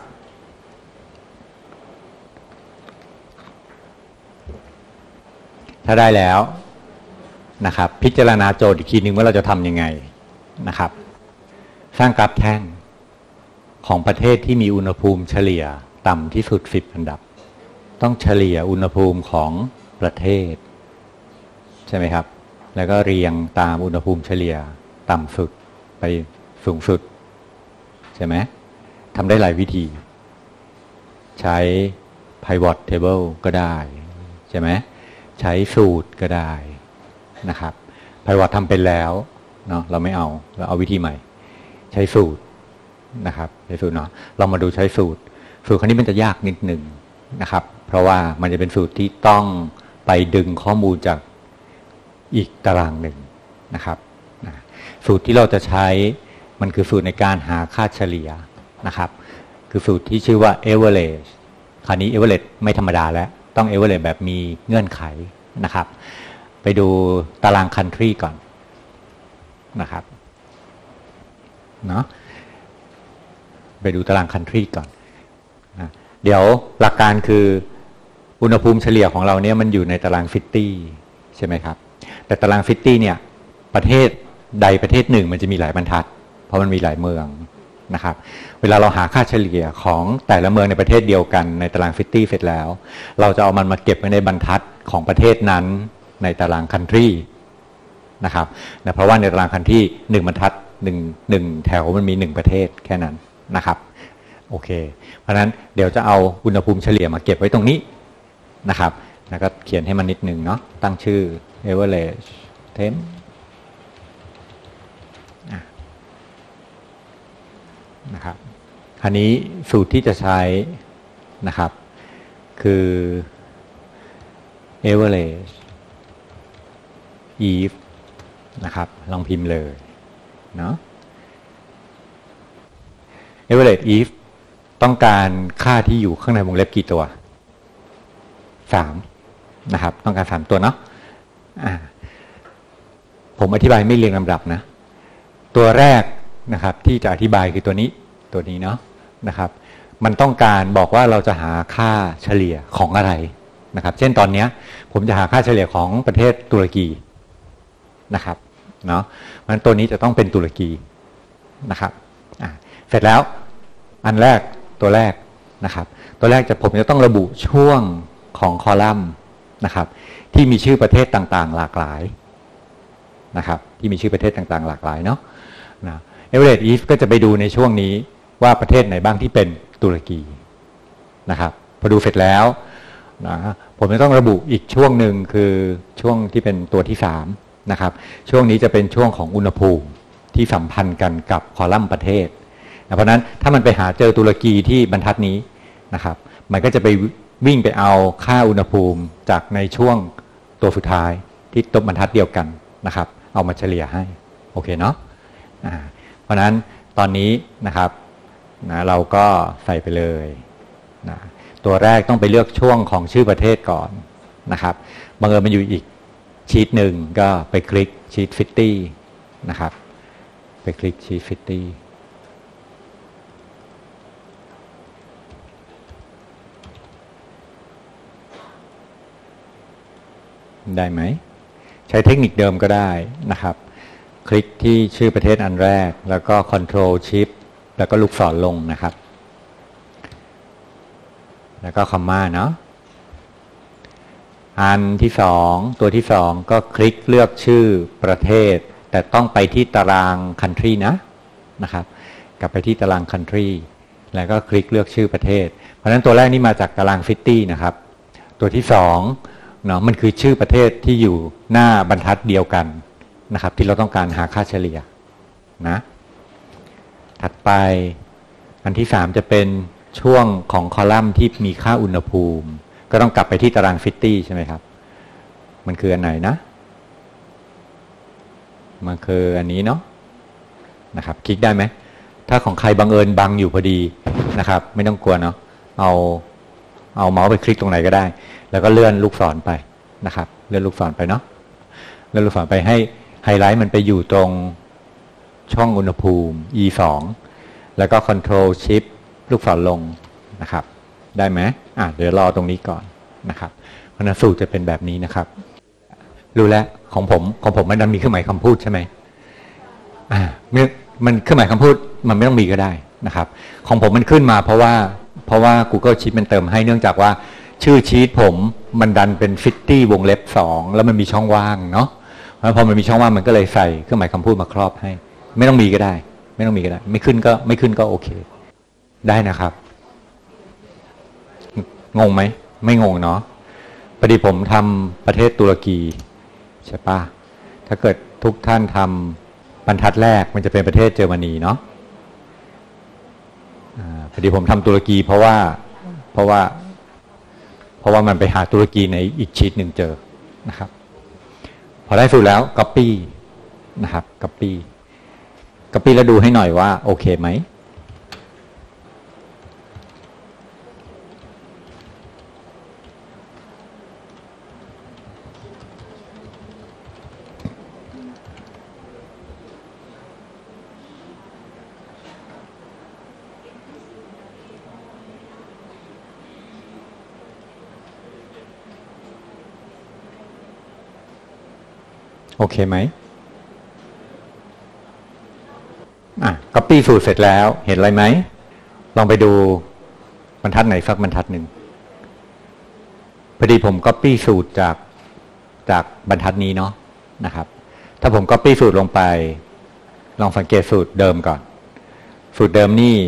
ถ้าได้แล้วนะครับพิจารณาโจทย์อีกทีนึงว่าเราจะทำยังไงนะครับสร้างกราฟแท่งของประเทศที่มีอุณหภูมิเฉลี่ยต่ำที่สุด10อันดับต้องเฉลี่ยอุณหภูมิของประเทศใช่ไหมครับแล้วก็เรียงตามอุณหภูมิเฉลี่ยต่ำสุดไปสูงสุดใช่ไหมทำได้หลายวิธีใช้ pivot table ก็ได้ใช่ไหมใช้สูตรก็ได้นะครับ pivot ทำเป็นแล้วเนาะเราไม่เอาเราเอาวิธีใหม่ใช้สูตรนะครับใช้สูตรเนาะเรามาดูใช้สูตรครั้งนี้มันจะยากนิดหนึ่งนะครับเพราะว่ามันจะเป็นสูตรที่ต้องไปดึงข้อมูลจากอีกตารางหนึ่งนะครับสูตรที่เราจะใช้มันคือสูตรในการหาค่าเฉลี่ยนะครับคือสูตรที่ชื่อว่า average คราวนี้ average ไม่ธรรมดาแล้วต้อง average แบบมีเงื่อนไขนะครับไปดูตาราง country ก่อนนะครับเนาะไปดูตาราง country ก่อนเดี๋ยวหลักการคืออุณหภูมิเฉลี่ยของเราเนี่ยมันอยู่ในตาราง50ใช่ไหมครับแต่ตาราง50เนี่ยประเทศใดประเทศหนึ่งมันจะมีหลายบรรทัดเพราะมันมีหลายเมืองนะครับเวลาเราหาค่าเฉลี่ยของแต่ละเมืองในประเทศเดียวกันในตาราง50เสร็จแล้วเราจะเอามันมาเก็บไว้ในบรรทัดของประเทศนั้นในตาราง country นะครับเพราะว่าในตาราง country 1บรรทัด1แถวมันมี1ประเทศแค่นั้นนะครับโอเคเพราะฉะนั้นเดี๋ยวจะเอาอุณหภูมิเฉลี่ยมาเก็บไว้ตรงนี้นะครับแล้วก็เขียนให้มันนิดนึงเนาะตั้งชื่อ average tempนะครับอันนี้สูตรที่จะใช้นะครับคือ average if นะครับลองพิมพ์เลยเนาะ average if ต้องการค่าที่อยู่ข้างในวงเล็บกี่ตัว3นะครับต้องการ3ตัวเนาะผมอธิบายไม่เรียงลำดับนะตัวแรกนะครับที่จะอธิบายคือตัวนี้เนาะนะครับมันต้องการบอกว่าเราจะหาค่าเฉลี่ยของอะไรนะครับเช่นตอนนี้ผมจะหาค่าเฉลี่ยของประเทศตุรกีนะครับเนาะมันตัวนี้จะต้องเป็นตุรกีนะครับเสร็จแล้วอันแรกตัวแรกนะครับตัวแรกผมจะต้องระบุช่วงของคอลัมน์นะครับที่มีชื่อประเทศต่างๆหลากหลายนะครับที่มีชื่อประเทศต่างๆหลากหลายเนาะaverage if ก็จะไปดูในช่วงนี้ว่าประเทศไหนบ้างที่เป็นตุรกีนะครับพอดูเสร็จแล้วนะผมจะต้องระบุอีกช่วงหนึ่งคือช่วงที่เป็นตัวที่3นะครับช่วงนี้จะเป็นช่วงของอุณหภูมิที่สัมพันธ์กันกับคอลัมน์ประเทศเพราะนั้นถ้ามันไปหาเจอตุรกีที่บรรทัดนี้นะครับมันก็จะไปวิ่งไปเอาค่าอุณหภูมิจากในช่วงตัวสุดท้ายที่ตัวบรรทัดเดียวกันนะครับเอามาเฉลี่ยให้โอเคเนาะเพราะฉะนั้นตอนนี้นะครับเราก็ใส่ไปเลยนะตัวแรกต้องไปเลือกช่วงของชื่อประเทศก่อนนะครับบังเอิญมันอยู่อีกชีทหนึ่งก็ไปคลิกชีท50นะครับไปคลิกชีท50ได้ไหมใช้เทคนิคเดิมก็ได้นะครับคลิกที่ชื่อประเทศอันแรกแล้วก็ Control Shift แล้วก็ลูกศรลงนะครับแล้วก็คอมมาเนาะอันที่สองตัวที่สองก็คลิกเลือกชื่อประเทศแต่ต้องไปที่ตาราง Country นะครับกลับไปที่ตาราง Country แล้วก็คลิกเลือกชื่อประเทศเพราะฉะนั้นตัวแรกนี่มาจากตาราง50นะครับตัวที่สองเนาะมันคือชื่อประเทศที่อยู่หน้าบรรทัดเดียวกันนะครับที่เราต้องการหาค่าเฉลี่ยนะถัดไปอันที่3จะเป็นช่วงของคอลัมน์ที่มีค่าอุณหภูมิก็ต้องกลับไปที่ตาราง50ใช่ไหมครับมันคืออันไหนนะมันคืออันนี้เนาะนะครับคลิกได้ไหมถ้าของใครบังเอิญบังอยู่พอดีนะครับไม่ต้องกลัวเนาะเอาเมาส์ไปคลิกตรงไหนก็ได้แล้วก็เลื่อนลูกศรไปนะครับเลื่อนลูกศรไปเนาะเลื่อนลูกศรไปให้ไฮไลท์มันไปอยู่ตรงช่องอุณหภูมิ E2 แล้วก็ Control Shift ลูกศรลงนะครับได้ไหมเดี๋ยวรอตรงนี้ก่อนนะครับเพราะนั้นสูตรจะเป็นแบบนี้นะครับรู้แล้วของผมมันมีเครื่องหมายคำพูดใช่ไหมมันเครื่องหมายคำพูดมันไม่ต้องมีก็ได้นะครับของผมมันขึ้นมาเพราะว่า Google Sheet มันเติมให้เนื่องจากว่าชื่อชีทผมมันดันเป็น50วงเล็บ2แล้วมันมีช่องว่างเนาะแล้วพอมันมีช่องว่างมันก็เลยใส่เครื่องหมายคำพูดมาครอบให้ไม่ต้องมีก็ได้ไม่ขึ้นก็โอเคได้นะครับงงไหมไม่งงเนาะพอดีผมทำประเทศตุรกีใช่ปะถ้าเกิดทุกท่านทำบรรทัดแรกมันจะเป็นประเทศเยอรมนีเนาะพอดีผมทำตุรกีเพราะว่ามันไปหาตุรกีในอีกชีทหนึ่งเจอนะครับพอได้สูตรแล้ว Copy นะครับ Copy แล้วดูให้หน่อยว่าโอเคไหมโอเคไหมCopy สูตรเสร็จแล้วเห็นอะไรไหมลองไปดูบรรทัดไหนสักบรรทัดหนึ่งพอดีผม Copy สูตรจากบรรทัดนี้เนาะนะครับถ้าผม Copy สูตรลงไปลองสังเกตสูตรเดิมก่อนสูตรเดิมนี่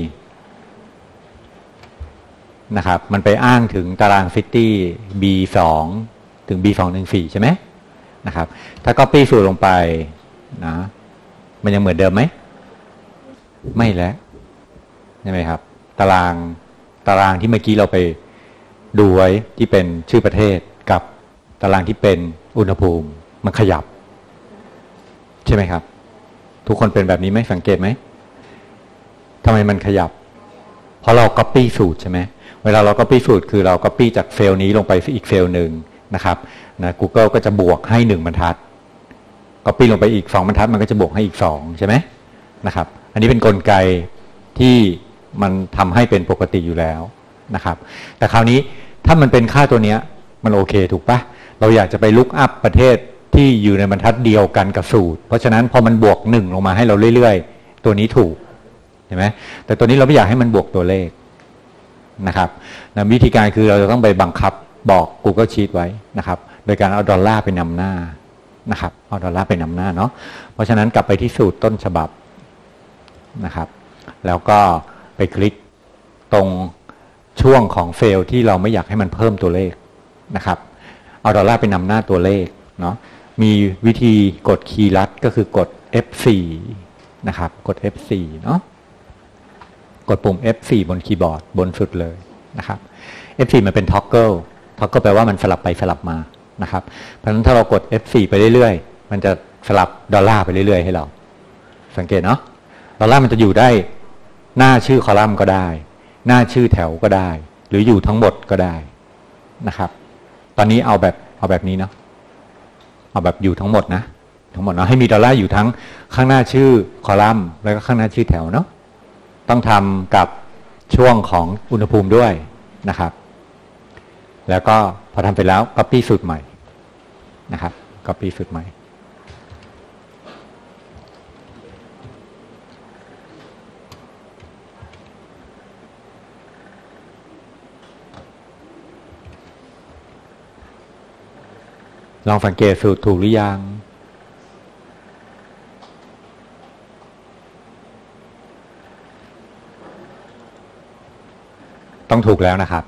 นะครับมันไปอ้างถึงตาราง50 B2 ถึง B214 ใช่ไหมนะครับถ้า Copy สูตรลงไปนะมันยังเหมือนเดิมไหมไม่แล้วใช่ไหมครับตารางที่เมื่อกี้เราไปดูไว้ที่เป็นชื่อประเทศกับตารางที่เป็นอุณหภูมิมันขยับใช่ไหมครับทุกคนเป็นแบบนี้ไหมสังเกตไหมทำไมมันขยับเพราะเรา Copy สูตรใช่ไหมเวลาเรา Copy สูตรคือเรา Copy จากเฟลนี้ลงไปอีกเฟลหนึ่งนะครับGoogle ก็จะบวกให้1บรรทัด Copy ลงไปอีก2บรรทัดมันก็จะบวกให้อีก2ใช่ไหมนะครับอันนี้เป็นกลไกที่มันทำให้เป็นปกติอยู่แล้วนะครับแต่คราวนี้ถ้ามันเป็นค่าตัวนี้มันโอเคถูกปะเราอยากจะไปลุกอัพประเทศที่อยู่ในบรรทัดเดียวกันกับสูตรเพราะฉะนั้นพอมันบวก1ลงมาให้เราเรื่อยๆตัวนี้ถูกเห็นไหมแต่ตัวนี้เราไม่อยากให้มันบวกตัวเลขนะครับวิธีการคือเราจะต้องไปบังคับบอก Google Sheet ไว้นะครับโดยการเอาดอลลาร์ไปนำหน้านะครับเอาดอลลาร์ไปนำหน้าเนาะเพราะฉะนั้นกลับไปที่สูตรต้นฉบับนะครับแล้วก็ไปคลิกตรงช่วงของเฟลที่เราไม่อยากให้มันเพิ่มตัวเลขนะครับเอาดอลลาร์ไปนำหน้าตัวเลขเนาะมีวิธีกดคีย์ลัดก็คือกด F4 นะครับกด F4 เนาะกดปุ่ม F4 บนคีย์บอร์ดบนสุดเลยนะครับ F4 มันเป็น toggle แปลว่ามันสลับไปสลับมานะครับเพราะฉะนั้นถ้าเรากด F4 ไปเรื่อยๆมันจะสลับดอลลาร์ไปเรื่อยๆให้เราสังเกตเนาะดอลลาร์มันจะอยู่ได้หน้าชื่อคอลัมน์ก็ได้หน้าชื่อแถวก็ได้หรืออยู่ทั้งหมดก็ได้นะครับตอนนี้เอาแบบนี้เนาะเอาแบบอยู่ทั้งหมดนะทั้งหมดเนาะให้มีดอลลาร์อยู่ทั้งข้างหน้าชื่อคอลัมน์แล้วก็ข้างหน้าชื่อแถวเนาะต้องทำกับช่วงของอุณหภูมิด้วยนะครับแล้วก็พอทำไปแล้ว copy สูตรใหม่นะครับ copy สูตรใหม่ลองสังเกตสูตรถูกหรือยังต้องถูกแล้วนะครับ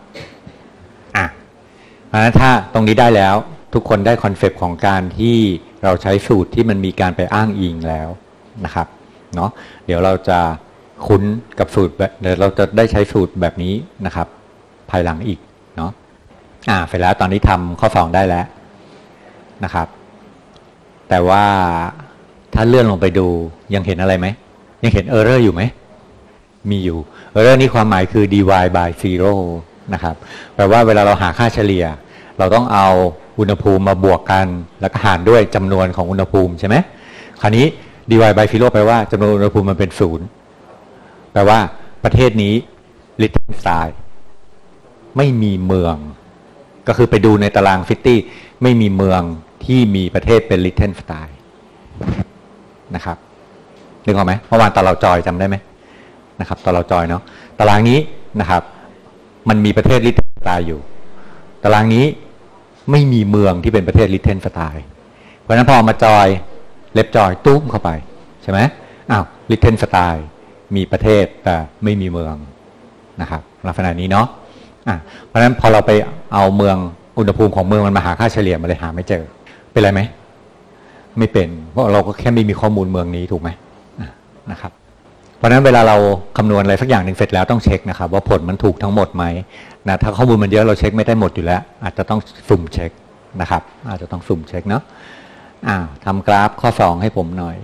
เพราะฉะนั้นถ้าตรงนี้ได้แล้วทุกคนได้คอนเซปต์ของการที่เราใช้สูตรที่มันมีการไปอ้างอิงแล้วนะครับเนาะเดี๋ยวเราจะคุ้นกับสูตรเดี๋ยวเราจะได้ใช้สูตรแบบนี้นะครับภายหลังอีกเนาะเสร็จแล้วตอนนี้ทำข้อ2ได้แล้วนะครับแต่ว่าถ้าเลื่อนลงไปดูยังเห็นอะไรไหมยังเห็น error อยู่ไหมมีอยู่ error นี้ความหมายคือ dy by 0นะครับแปลว่าเวลาเราหาค่าเฉลี่ยเราต้องเอาอุณหภูมิมาบวกกันแล้วก็หารด้วยจำนวนของอุณหภูมิใช่ไหมคราวนี้ dy by 0แปลว่าจำนวนอุณหภูมิมันเป็น0แปลว่าประเทศนี้ Liechtenstein ไม่มีเมืองก็คือไปดูในตารางซิตี้ไม่มีเมืองที่มีประเทศเป็น Liechtenstein นะครับนึกออกไหมเมื่อวานตอนเราจอยจำได้ไหมนะครับตอนเราจอยเนาะตารางนี้นะครับมันมีประเทศ Liechtenstein อยู่ตารางนี้ไม่มีเมืองที่เป็นประเทศ Liechtenstein เพราะฉะนั้นพอมาจอยเล็บจอยตุ้มเข้าไปใช่ไหมLiechtenstein มีประเทศแต่ไม่มีเมืองนะครับลักษณะนี้เนาะเพราะฉะนั้นพอเราไปเอาเมืองอุณหภูมิของเมืองมันมาหาค่าเฉลี่ยมาเลยหาไม่เจอเป็นไรไหมไม่เป็นเพราะเราก็แค่ไม่มีข้อมูลเมืองนี้ถูกไหมนะครับเพราะฉะนั้นเวลาเราคำนวณอะไรสักอย่างหนึ่งเสร็จแล้วต้องเช็คนะครับว่าผลมันถูกทั้งหมดไหมนะถ้าข้อมูลมันเยอะเราเช็คไม่ได้หมดอยู่แล้วอาจจะต้องสุ่มเช็คนะครับอาจจะต้องสุ่มเช็คเนาะทำกราฟข้อ2ให้ผมหน่อย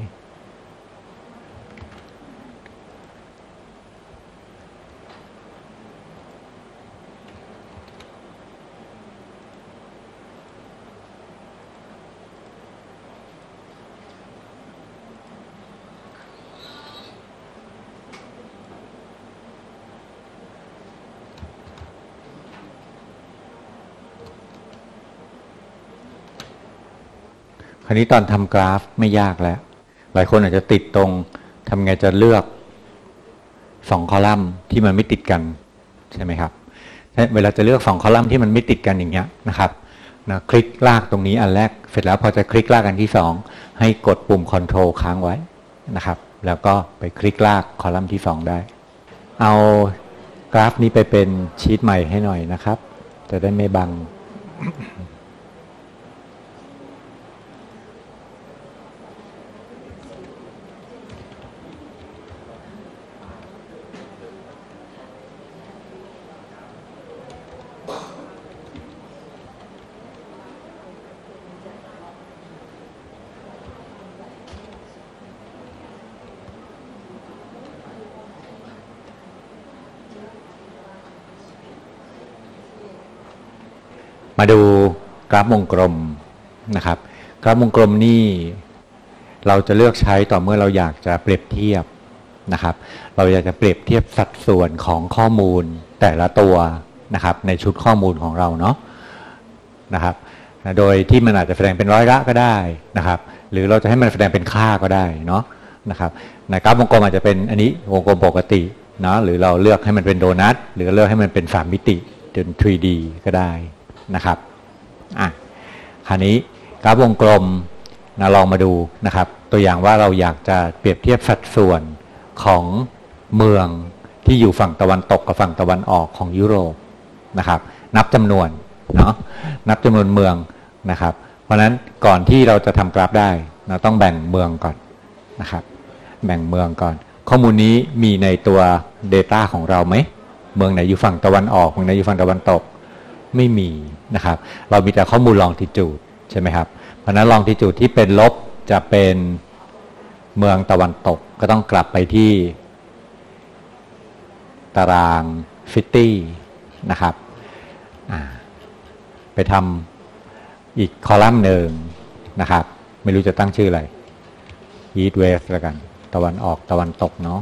คราวนี้ตอนทำกราฟไม่ยากแล้วหลายคนอาจจะติดตรงทำไงจะเลือก2คอลัมน์ที่มันไม่ติดกันใช่ไหมครับเวลาจะเลือก2คอลัมน์ที่มันไม่ติดกันอย่างเงี้ยนะครับคลิกลากตรงนี้อันแรกเสร็จแล้วพอจะคลิกลากอันที่2ให้กดปุ่ม Ctrl ค้างไว้นะครับแล้วก็ไปคลิกลากคอลัมน์ที่2ได้เอากราฟนี้ไปเป็นชีทใหม่ให้หน่อยนะครับจะได้ไม่บังมาดูกราฟวงกลมนะครับกราฟวงกลมนี่เราจะเลือกใช้ต่อเมื่อเราอยากจะเปรียบเทียบนะครับเราอยากจะเปรียบเทียบสัดส่วนของข้อมูลแต่ละตัวนะครับในชุดข้อมูลของเราเนาะนะครับโดยที่มันอาจจะแสดงเป็นร้อยละก็ได้นะครับหรือเราจะให้มันแสดงเป็นค่าก็ได้เนาะนะครับในกราฟวงกลมอาจจะเป็นอันนี้วงกลมปกติเนาะหรือเราเลือกให้มันเป็นโดนัทหรือเลือกให้มันเป็น3มิติเป็น 3D ก็ได้นะครับคราวนี้กราฟวงกลมลองมาดูนะครับตัวอย่างว่าเราอยากจะเปรียบเทียบสัดส่วนของเมืองที่อยู่ฝั่งตะวันตกกับฝั่งตะวันออกของยุโรปนะครับนับจำนวนเนาะนับจำนวนเมืองนะครับเพราะฉะนั้นก่อนที่เราจะทำกราฟได้เราต้องแบ่งเมืองก่อนนะครับแบ่งเมืองก่อนข้อมูลนี้มีในตัว Data ของเราไหมเมืองไหนอยู่ฝั่งตะวันออกเมืองไหนอยู่ฝั่งตะวันตกไม่มีนะครับเรามีแต่ข้อมูล longitude ใช่ไหมครับเพราะนั้น longitude ที่เป็นลบจะเป็นเมืองตะวันตกก็ต้องกลับไปที่ตาราง city นะครับไปทำอีกคอลัมน์หนึ่งนะครับไม่รู้จะตั้งชื่ออะไร East West แล้วกันตะวันออกตะวันตกเนาะ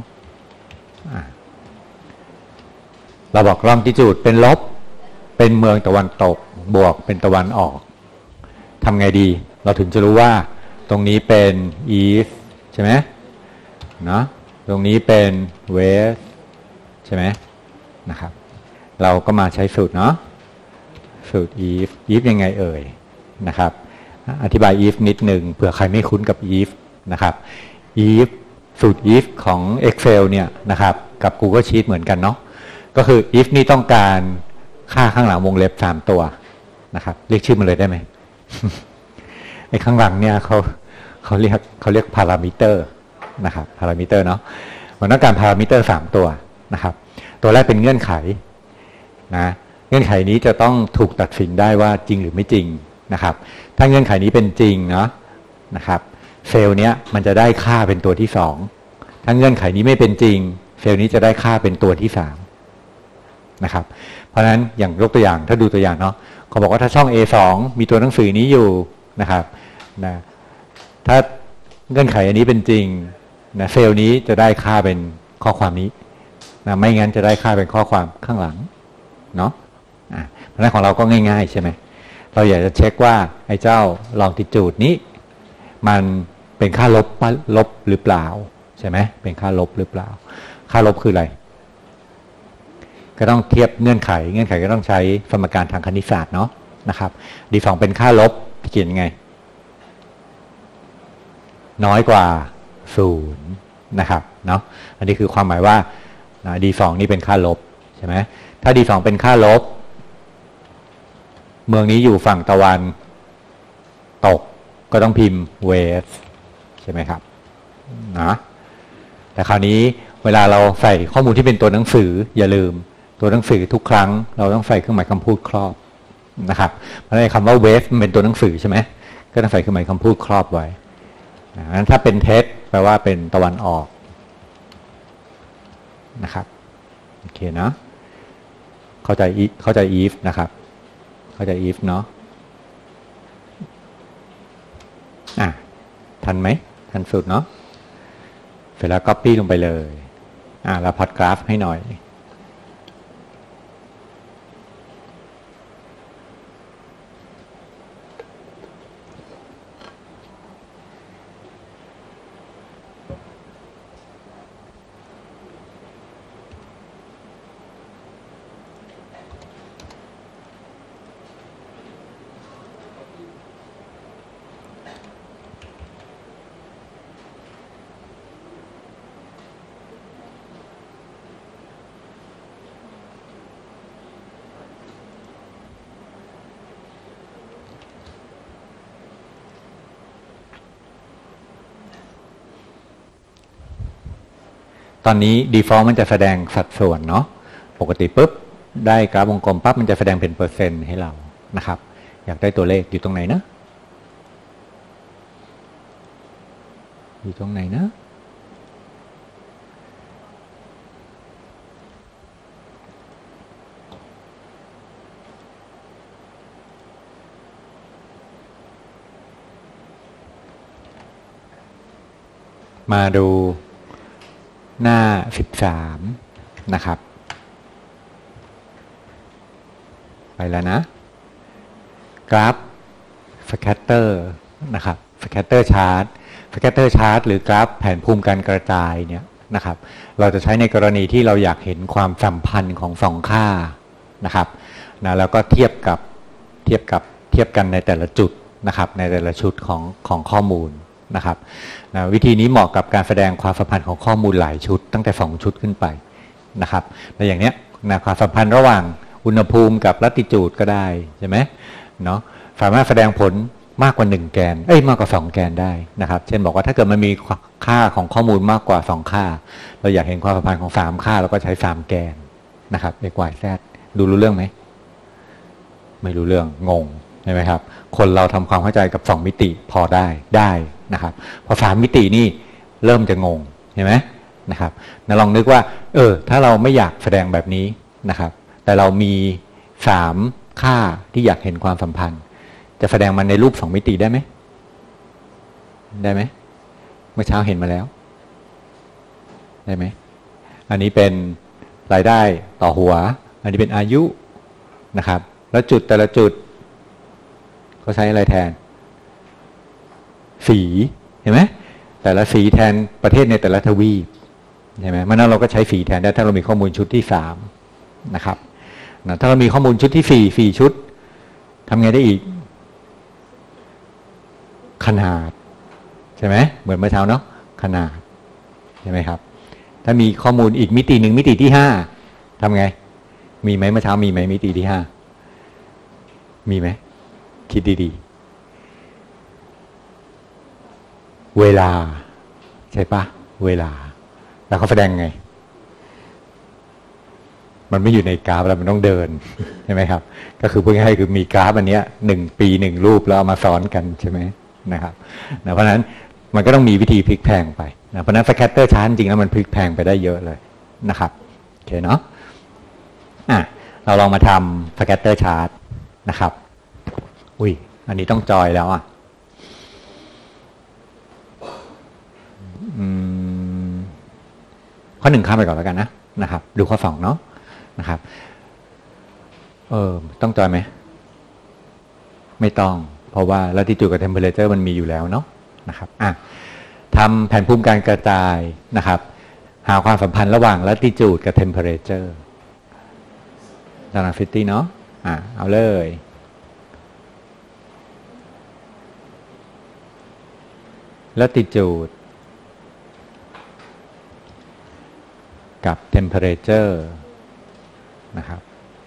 เราบอกลองติจูดเป็นลบเป็นเมืองตะวันตกบวกเป็นตะวันออกทำไงดีเราถึงจะรู้ว่าตรงนี้เป็น East ใช่ไหมเนาะตรงนี้เป็น West ใช่ไหมนะครับเราก็มาใช้สูตรเนาะสูตร if ยังไงเอ่ยนะครับอธิบาย if นิดหนึ่งเผื่อใครไม่คุ้นกับ if นะครับ if สูตร if ของ Excel เนี่ยนะครับกับ Google Sheet เหมือนกันเนาะก็คือ if นี่ต้องการค่าข้างหลังวงเล็บ3ตัวนะครับเรียกชื่อมันเลยได้ไหม ไอ้ข้างหลังเนี่ยเขาเรียกพารามิเตอร์นะครับพารามิเตอร์เนาะมันต้องการพารามิเตอร์3ตัวนะครับตัวแรกเป็นเงื่อนไขนะเงื่อนไขนี้จะต้องถูกตัดสินได้ว่าจริงหรือไม่จริงนะครับถ้าเงื่อนไขนี้เป็นจริงเนาะนะครับเซลล์เนี้ยมันจะได้ค่าเป็นตัวที่2ถ้าเงื่อนไขนี้ไม่เป็นจริงเซลล์นี้จะได้ค่าเป็นตัวที่3นะครับเพราะฉะนั้นอย่างยกตัวอย่างถ้าดูตัวอย่างเนาะเขาบอกว่าถ้าช่อง A2 มีตัวหนังสือนี้อยู่นะครับนะถ้าเงื่อนไขอันนี้เป็นจริงนะเซลล์นี้จะได้ค่าเป็นข้อความนี้นะไม่งั้นจะได้ค่าเป็นข้อความข้างหลังเนาะเพราะฉะนั้นของเราก็ง่ายๆใช่ไหมเราอยากจะเช็คว่าไอ้เจ้า longitude นี้มันเป็นค่าลบหรือเปล่าใช่ไหมเป็นค่าลบหรือเปล่าค่าลบคืออะไรก็ต้องเทียบเงื่อนไขก็ต้องใช้สมการทางคณิตศาสตร์เนาะนะครับ d2 เป็นค่าลบเขียนยังไงน้อยกว่า0นะครับเนาะอันนี้คือความหมายว่า d2 นี่เป็นค่าลบใช่ไหมถ้า d2 เป็นค่าลบเมืองนี้อยู่ฝั่งตะวันตกก็ต้องพิมพ์ west ใช่ไหมครับนะแต่คราวนี้เวลาเราใส่ข้อมูลที่เป็นตัวหนังสืออย่าลืมตัวหนังสือทุกครั้งเราต้องใส่เครื่องหมายคำพูดครอบนะครับเพราะในคำว่า west มันเป็นตัวหนังสือใช่ไหมก็ต้องใส่เครื่องหมายคำพูดครอบไว้งั้นถ้าเป็นเท็จแปลว่าเป็นตะวันออกนะครับโอเคนะเข้าใจ if นะครับเข้าใจ if เนาะทันไหมทันสุดเนาะเสร็จแล้ว copy ลงไปเลยแล้วพอดกราฟให้หน่อยตอนนี้ default มันจะแสดงสัดส่วนเนาะปกติปุ๊บได้กราฟวงกลมปั๊บมันจะแสดงเป็นเปอร์เซ็นต์ให้เรานะครับอยากได้ตัวเลขอยู่ตรงไหนนะอยู่ตรงไหนนะมาดูหน้า13นะครับไปแล้วนะกราฟสแคตเตอร์นะครับสแคตเตอร์ชาร์ตหรือกราฟแผนภูมิการกระจายเนี่ยนะครับเราจะใช้ในกรณีที่เราอยากเห็นความสัมพันธ์ของ2ค่านะครับนะแล้วก็เทียบกันในแต่ละจุดนะครับในแต่ละชุดของข้อมูลนะครับนะวิธีนี้เหมาะกับการแสดงความสัมพันธ์ของข้อมูลหลายชุดตั้งแต่2ชุดขึ้นไปนะครับในอย่างเนี้ยนะความสัมพันธ์ระหว่างอุณหภูมิกับลัติจูดก็ได้ใช่ไหมเนาะสามารถแสดงผลมากกว่า1แกนมากกว่า2แกนได้นะครับเช่นบอกว่าถ้าเกิดมันมีค่าของข้อมูลมากกว่า2ค่าเราอยากเห็นความสัมพันธ์ของ3ค่าเราก็ใช้3แกนนะครับ x y z ดูรู้เรื่องไหมไม่รู้เรื่องงงใช่ไหมครับคนเราทำความเข้าใจกับ2มิติพอได้นะครับพอ3มิตินี่เริ่มจะงงใช่ไหมนะครับลองนึกว่าถ้าเราไม่อยากแสดงแบบนี้นะครับแต่เรามี3ค่าที่อยากเห็นความสัมพันธ์จะแสดงมันในรูป2มิติได้ไหมได้ไหมเมื่อเช้าเห็นมาแล้วได้ไหมอันนี้เป็นรายได้ต่อหัวอันนี้เป็นอายุนะครับแล้วจุดแต่ละจุดเขาใช้อะไรแทนสีเห็นไหมแต่ละสีแทนประเทศในแต่ละทวีปใช่ไหมเมื่อนั้นเราก็ใช้สีแทนได้ถ้าเรามีข้อมูลชุดที่3นะครับถ้าเรามีข้อมูลชุดที่4ชุดทำไงได้อีกขนาดใช่ไหมเหมือนเมื่อเช้าเนาะขนาดใช่ไหมครับถ้ามีข้อมูลอีกมิติหนึ่งมิติที่5ทำไงมีไหมเมื่อเช้ามีไหมมิติที่5มีไหมคิดดีๆเวลาใช่ปะเวลาแล้วเขาแสดงไงมันไม่อยู่ในกราฟแล้วมันต้องเดินใช่ไหมครับก็คือพูดง่ายๆคือมีกราฟอันนี้1 ปี1รูปแล้วเอามาซ้อนกันใช่ไหมนะครับเพราะฉะนั้นมันก็ต้องมีวิธีพลิกแพลงไปนะเพราะฉะนั้นสแคตเตอร์ชาร์ตจริงๆแล้วมันพลิกแพลงไปได้เยอะเลยนะครับโอเคเนาะเราลองมาทำสแคตเตอร์ชาร์ตนะครับอุ้ยอันนี้ต้องจอยแล้วข้อ1ข้ามไปก่อนแล้วกันนะครับดูข้อ2เนาะนะครับต้องจอยไหมไม่ต้องเพราะว่า latitude กับ temperature มันมีอยู่แล้วเนาะนะครับทำแผนภูมิการกระจายนะครับหาความสัมพันธ์ระหว่าง latitude กับ temperature ตารางฟิตตี้เนาะเอาเลย latitude กับ temperature นะครับ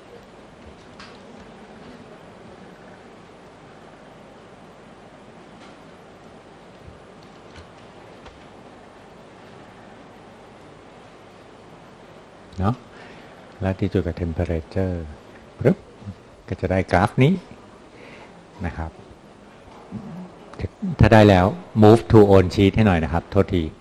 เนาะ latitude กับ temperature ปึ๊บก็จะได้กราฟนี้นะครับถ้าได้แล้ว move to own sheet ให้หน่อยนะครับโทษที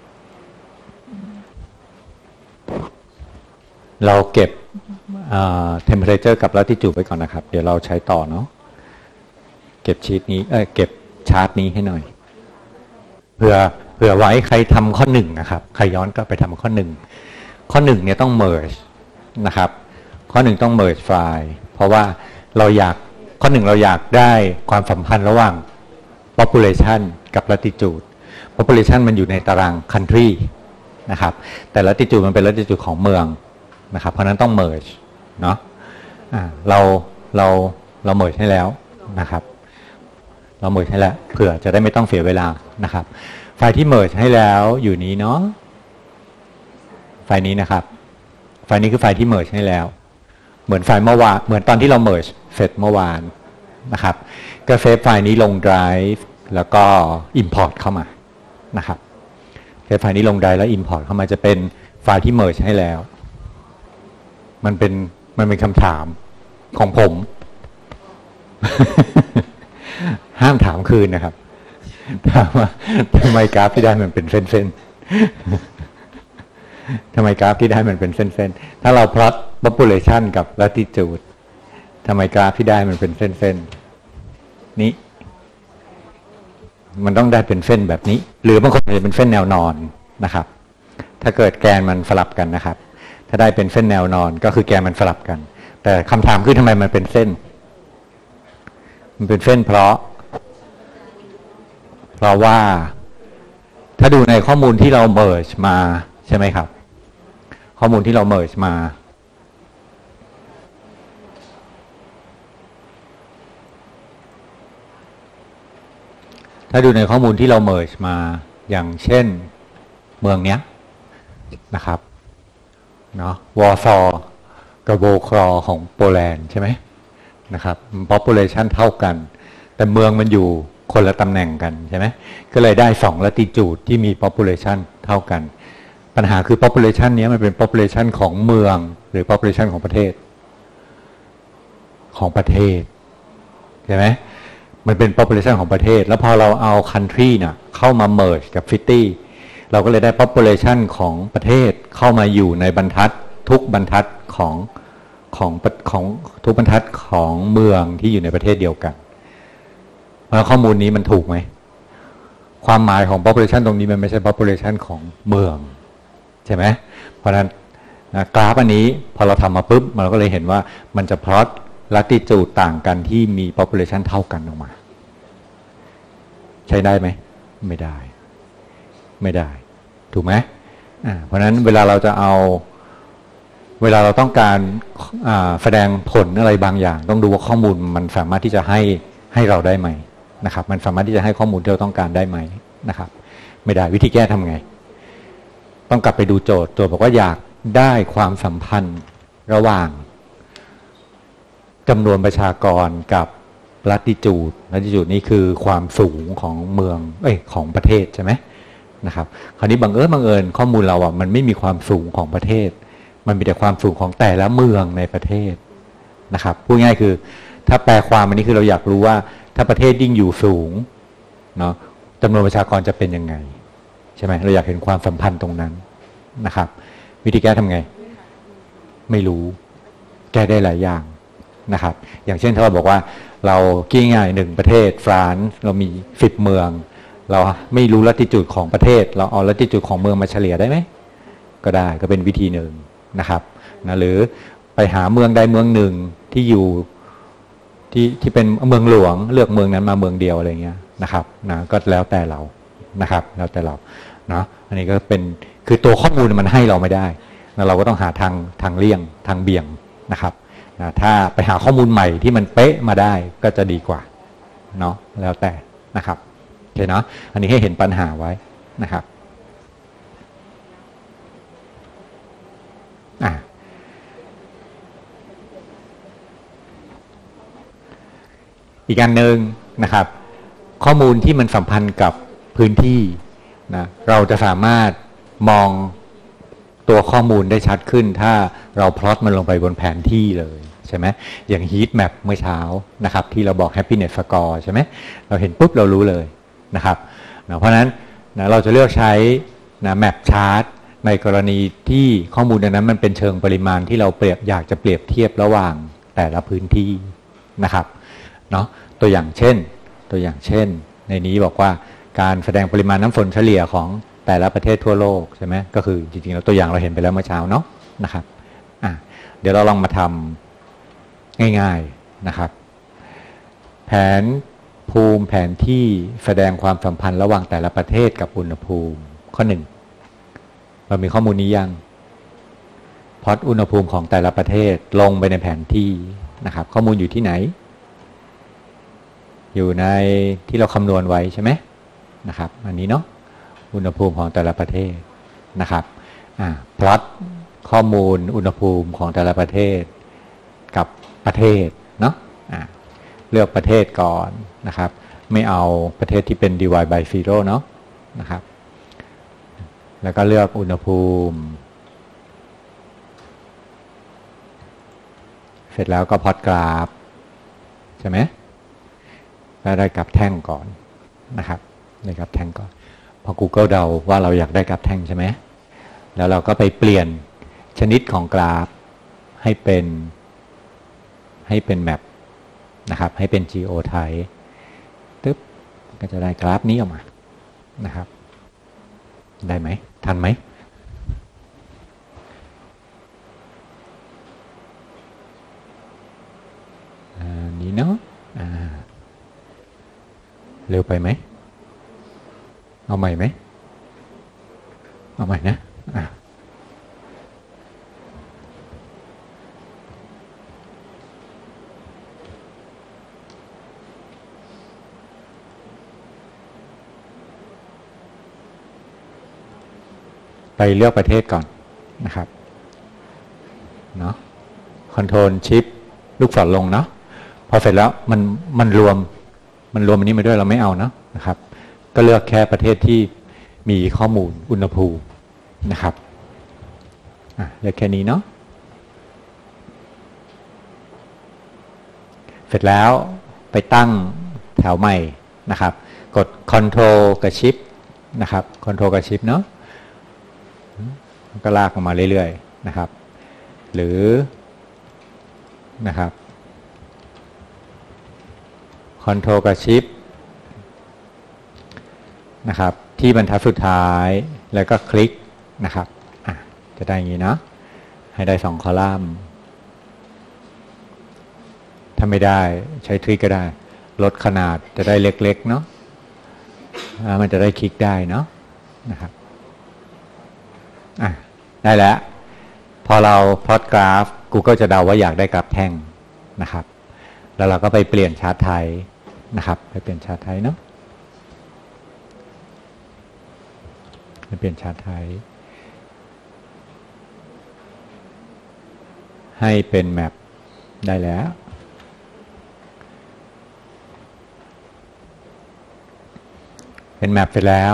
เราเก็บtemperature กับ latitude ไว้ก่อนนะครับเดี๋ยวเราใช้ต่อเนาะเก็บชีทนี้เก็บชาร์ตนี้ให้หน่อยเผื่อไว้ใครทำข้อ1นะครับใครย้อนกลับไปทำข้อ1เนี่ยต้อง merge นะครับข้อ1ต้อง merge ไฟล์เพราะว่าเราอยากข้อ1เราอยากได้ความสัมพันธ์ระหว่าง population กับ latitude population มันอยู่ในตาราง country นะครับแต่ latitude มันเป็น latitude ของเมืองนะครับเพราะนั้นต้อง merge เนาะเรา merge ให้แล้วนะครับเรา merge ให้แล้วเผื่อจะได้ไม่ต้องเสียเวลานะครับไฟล์ที่ merge ให้แล้วอยู่นี้เนาะไฟล์นี้นะครับไฟล์นี้คือไฟล์ที่ merge ให้แล้วเหมือนไฟล์เมื่อวานเหมือนตอนที่เรา merge เสร็จเมื่อวานนะครับก็เซฟไฟล์นี้ลง drive แล้วก็ import เข้ามานะครับเซฟไฟล์นี้ลง drive แล้ว import เข้ามาจะเป็นไฟล์ที่ merge ให้แล้วมันเป็นคำถามของผม ห้ามถามคืนนะครับถามว่าทำไมกราฟที่ได้มันเป็นเส้นๆทำไมกราฟที่ได้มันเป็นเส้นๆถ้าเรา plot population กับ latitude ทำไมกราฟที่ได้มันเป็นเส้นๆนี้มันต้องได้เป็นเส้นแบบนี้หรือบางคนอาจจะเป็นเส้นแนวนอนนะครับถ้าเกิดแกนมันสลับกันนะครับถ้าได้เป็นเส้นแนวนอนก็คือแกนมันสลับกันแต่คำถามคือทำไมมันเป็นเส้นมันเป็นเส้นเพราะว่าถ้าดูในข้อมูลที่เรา merge มาใช่ไหมครับข้อมูลที่เรา merge มาถ้าดูในข้อมูลที่เรา merge มาอย่างเช่นเมืองเนี้ยนะครับเนาะวอร์ซอกับโวครอของโปแลนด์ใช่ไหมนะครับ population เท่ากันแต่เมืองมันอยู่คนละตำแหน่งกันใช่ไหมก็เลยได้2 latitude ที่มี population เท่ากันปัญหาคือ population นี้มันเป็น population ของเมืองหรือ population ของประเทศใช่ไหมมันเป็น population ของประเทศแล้วพอเราเอา country น่ะเข้ามา merge กับ city เราก็เลยได้ population ของประเทศเข้ามาอยู่ในบรรทัดทุกบรรทัดของของทุกบรรทัดของเมืองที่อยู่ในประเทศเดียวกันแล้วข้อมูลนี้มันถูกไหมความหมายของ population ตรงนี้มันไม่ใช่ population ของเมืองใช่ไหมเพราะฉะนั้นกราฟอันนี้พอเราทำมาปุ๊บเราก็เลยเห็นว่ามันจะพลอตlatitudeต่างกันที่มี population เท่ากันออกมาใช้ได้ไหมไม่ได้ถูกไหมเพราะฉะนั้นเวลาเราต้องการแสดงผลอะไรบางอย่างต้องดูว่าข้อมูลมันสามารถที่จะให้เราได้ไหมนะครับมันสามารถที่จะให้ข้อมูลที่เราต้องการได้ไหมนะครับไม่ได้วิธีแก้ทำไงต้องกลับไปดูโจทย์บอกว่าอยากได้ความสัมพันธ์ระหว่างจำนวนประชากรกับlatitudeนี่คือความสูงของเมืองของประเทศใช่ไหมนะครับคราวนี้บังเอิญข้อมูลเรามันไม่มีความสูงของประเทศมันมีแต่ความสูงของแต่ละเมืองในประเทศนะครับพูดง่ายคือถ้าแปลความอันนี้คือเราอยากรู้ว่าถ้าประเทศยิ่งอยู่สูงเนาะจำนวนประชากรจะเป็นยังไงใช่ไหมเราอยากเห็นความสัมพันธ์ตรงนั้นนะครับวิธีแก้ทำไงไม่รู้แก้ได้หลายอย่างนะครับอย่างเช่นถ้าเราบอกว่าเราง่ายๆหนึ่งประเทศฝรั่งเรามี10เมืองเราไม่รู้latitudeของประเทศเราเอาlatitudeของเมืองมาเฉลี่ยได้ไหมก็ได้ก็เป็นวิธีหนึ่งนะครับนะหรือไปหาเมืองใดเมืองหนึ่งที่อยู่ที่เป็นเมืองหลวงเลือกเมืองนั้นมาเมืองเดียวอะไรเงี้ยนะครับนะก็แล้วแต่เรานะครับแล้วแต่เราเนาะอันนี้ก็เป็นคือตัวข้อมูลมันให้เราไม่ได้แล้วเราก็ต้องหาทางเลี่ยงทางเบี่ยงนะครับถ้าไปหาข้อมูลใหม่ที่มันเป๊ะมาได้ก็จะดีกว่าเนาะแล้วแต่นะครับโอเคเนาะอันนี้ให้เห็นปัญหาไว้นะครับอีกอันหนึ่งนะครับข้อมูลที่มันสัมพันธ์กับพื้นที่นะเราจะสามารถมองตัวข้อมูลได้ชัดขึ้นถ้าเราพลอตมันลงไปบนแผนที่เลยใช่ไหมอย่าง heat map เมื่อเช้านะครับที่เราบอก happiness score ใช่ไหมเราเห็นปุ๊บเรารู้เลยนะครับนะเพราะฉะนั้นนะเราจะเลือกใช้นะแมปชาร์ตในกรณีที่ข้อมูลนั้นมันเป็นเชิงปริมาณที่เราอยากจะเปรียบเทียบระหว่างแต่ละพื้นที่นะครับเนาะตัวอย่างเช่นในนี้บอกว่าการแสดงปริมาณน้ำฝนเฉลี่ยของแต่ละประเทศทั่วโลกใช่ไหมก็คือจริงๆแล้วตัวอย่างเราเห็นไปแล้วเมื่อเช้าเนาะนะครับเดี๋ยวเราลองมาทำง่ายๆนะครับแผนภูมิแผนที่แสดงความสัมพันธ์ระหว่างแต่ละประเทศกับอุณหภูมิข้อ1เรามีข้อมูลนี้ยังพอดอุณหภูมิของแต่ละประเทศลงไปในแผนที่นะครับข้อมูลอยู่ที่ไหนอยู่ในที่เราคำนวณไว้ใช่ไหมนะครับอันนี้เนาะอุณหภูมิของแต่ละประเทศนะครับพลอตข้อมูลอุณหภูมิของแต่ละประเทศกับประเทศเนาะเลือกประเทศก่อนนะครับไม่เอาประเทศที่เป็น divide by zero เนาะนะครับแล้วก็เลือกอุณหภูมิเสร็จแล้วก็พลอตกราฟใช่ไหมแล้วได้กราฟแท่งก่อนนะครับได้กราฟแท่งก่อนพอ Google เดาว่าเราอยากได้กราฟแท่งใช่ไหมแล้วเราก็ไปเปลี่ยนชนิดของกราฟให้เป็นแมปนะครับให้เป็น geotype ตึ๊บก็จะได้กราฟนี้ออกมานะครับได้ไหมทันไหมนี้เนาะเร็วไปไหมเอาใหม่ไหมเอาใหม่นะไปเลือกประเทศก่อนนะครับเนาะคอนโทรลชิปลูกศรลงเนาะพอเสร็จแล้วมันรวมอันนี้มาด้วยเราไม่เอานะครับก็เลือกแค่ประเทศที่มีข้อมูลอุณหภูมินะครับเลือกแค่นี้เนาะเสร็จแล้วไปตั้งแถวใหม่นะครับกด Ctrl กับ Shift นะครับ Ctrl กับ Shift เนาะก็ลากออกมาเรื่อยๆนะครับหรือนะครับคอนโทรลกับชิปนะครับที่บรรทัดสุดท้ายแล้วก็คลิกนะครับจะได้อย่างนี้นะให้ได้2คอลัมน์ถ้าไม่ได้ใช้ทริคก็ได้ลดขนาดจะได้เล็กๆเนาะมันจะได้คลิกได้เนาะนะครับได้แล้วพอเราพลอตกราฟ Google จะเดาว่าอยากได้กราฟแท่งนะครับแล้วเราก็ไปเปลี่ยนชาร์ตไทป์นะครับไปเปลี่ยนชาร์ตไทป์เนาะไปเปลี่ยนชาร์ตไทป์ให้เป็นแมปได้แล้วเป็นแมปไปแล้ว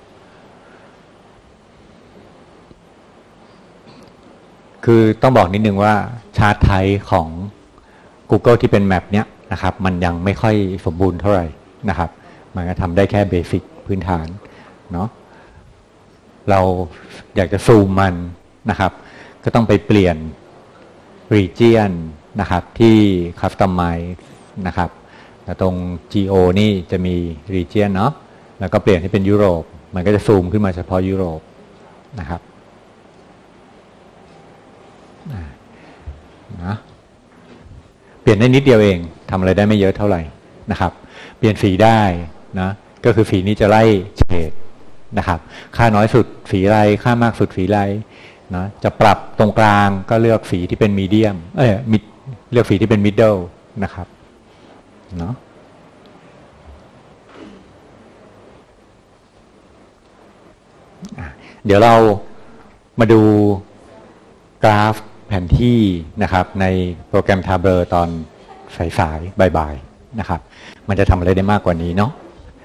คือต้องบอกนิดนึงว่าชาร์ตไทป์ของ Google ที่เป็นแมปเนี้ยนะครับมันยังไม่ค่อยสมบูรณ์เท่าไหร่นะครับมันก็ทำได้แค่เบสิกพื้นฐานเนาะเราอยากจะซูมมันนะครับก็ต้องไปเปลี่ยน region นะครับที่ customize นะครับตรง geo นี่จะมี region เนาะแล้วก็เปลี่ยนให้เป็นยุโรปมันก็จะซูมขึ้นมาเฉพาะยุโรปนะครับนะเปลี่ยนได้นิดเดียวเองทำอะไรได้ไม่เยอะเท่าไหร่นะครับเปลี่ยนสีได้นะก็คือสีนี้จะไล่เฉดนะครับค่าน้อยสุดสีไรค่ามากสุดสีไรนะจะปรับตรงกลางก็เลือกสีที่เป็นมีเดียมเลือกสีที่เป็นมิดเดิลนะครับเนาะเดี๋ยวเรามาดูกราฟแผนที่นะครับในโปรแกรม Tableau ตอนสายๆบ่ายๆนะครับมันจะทำอะไรได้มากกว่านี้เนาะ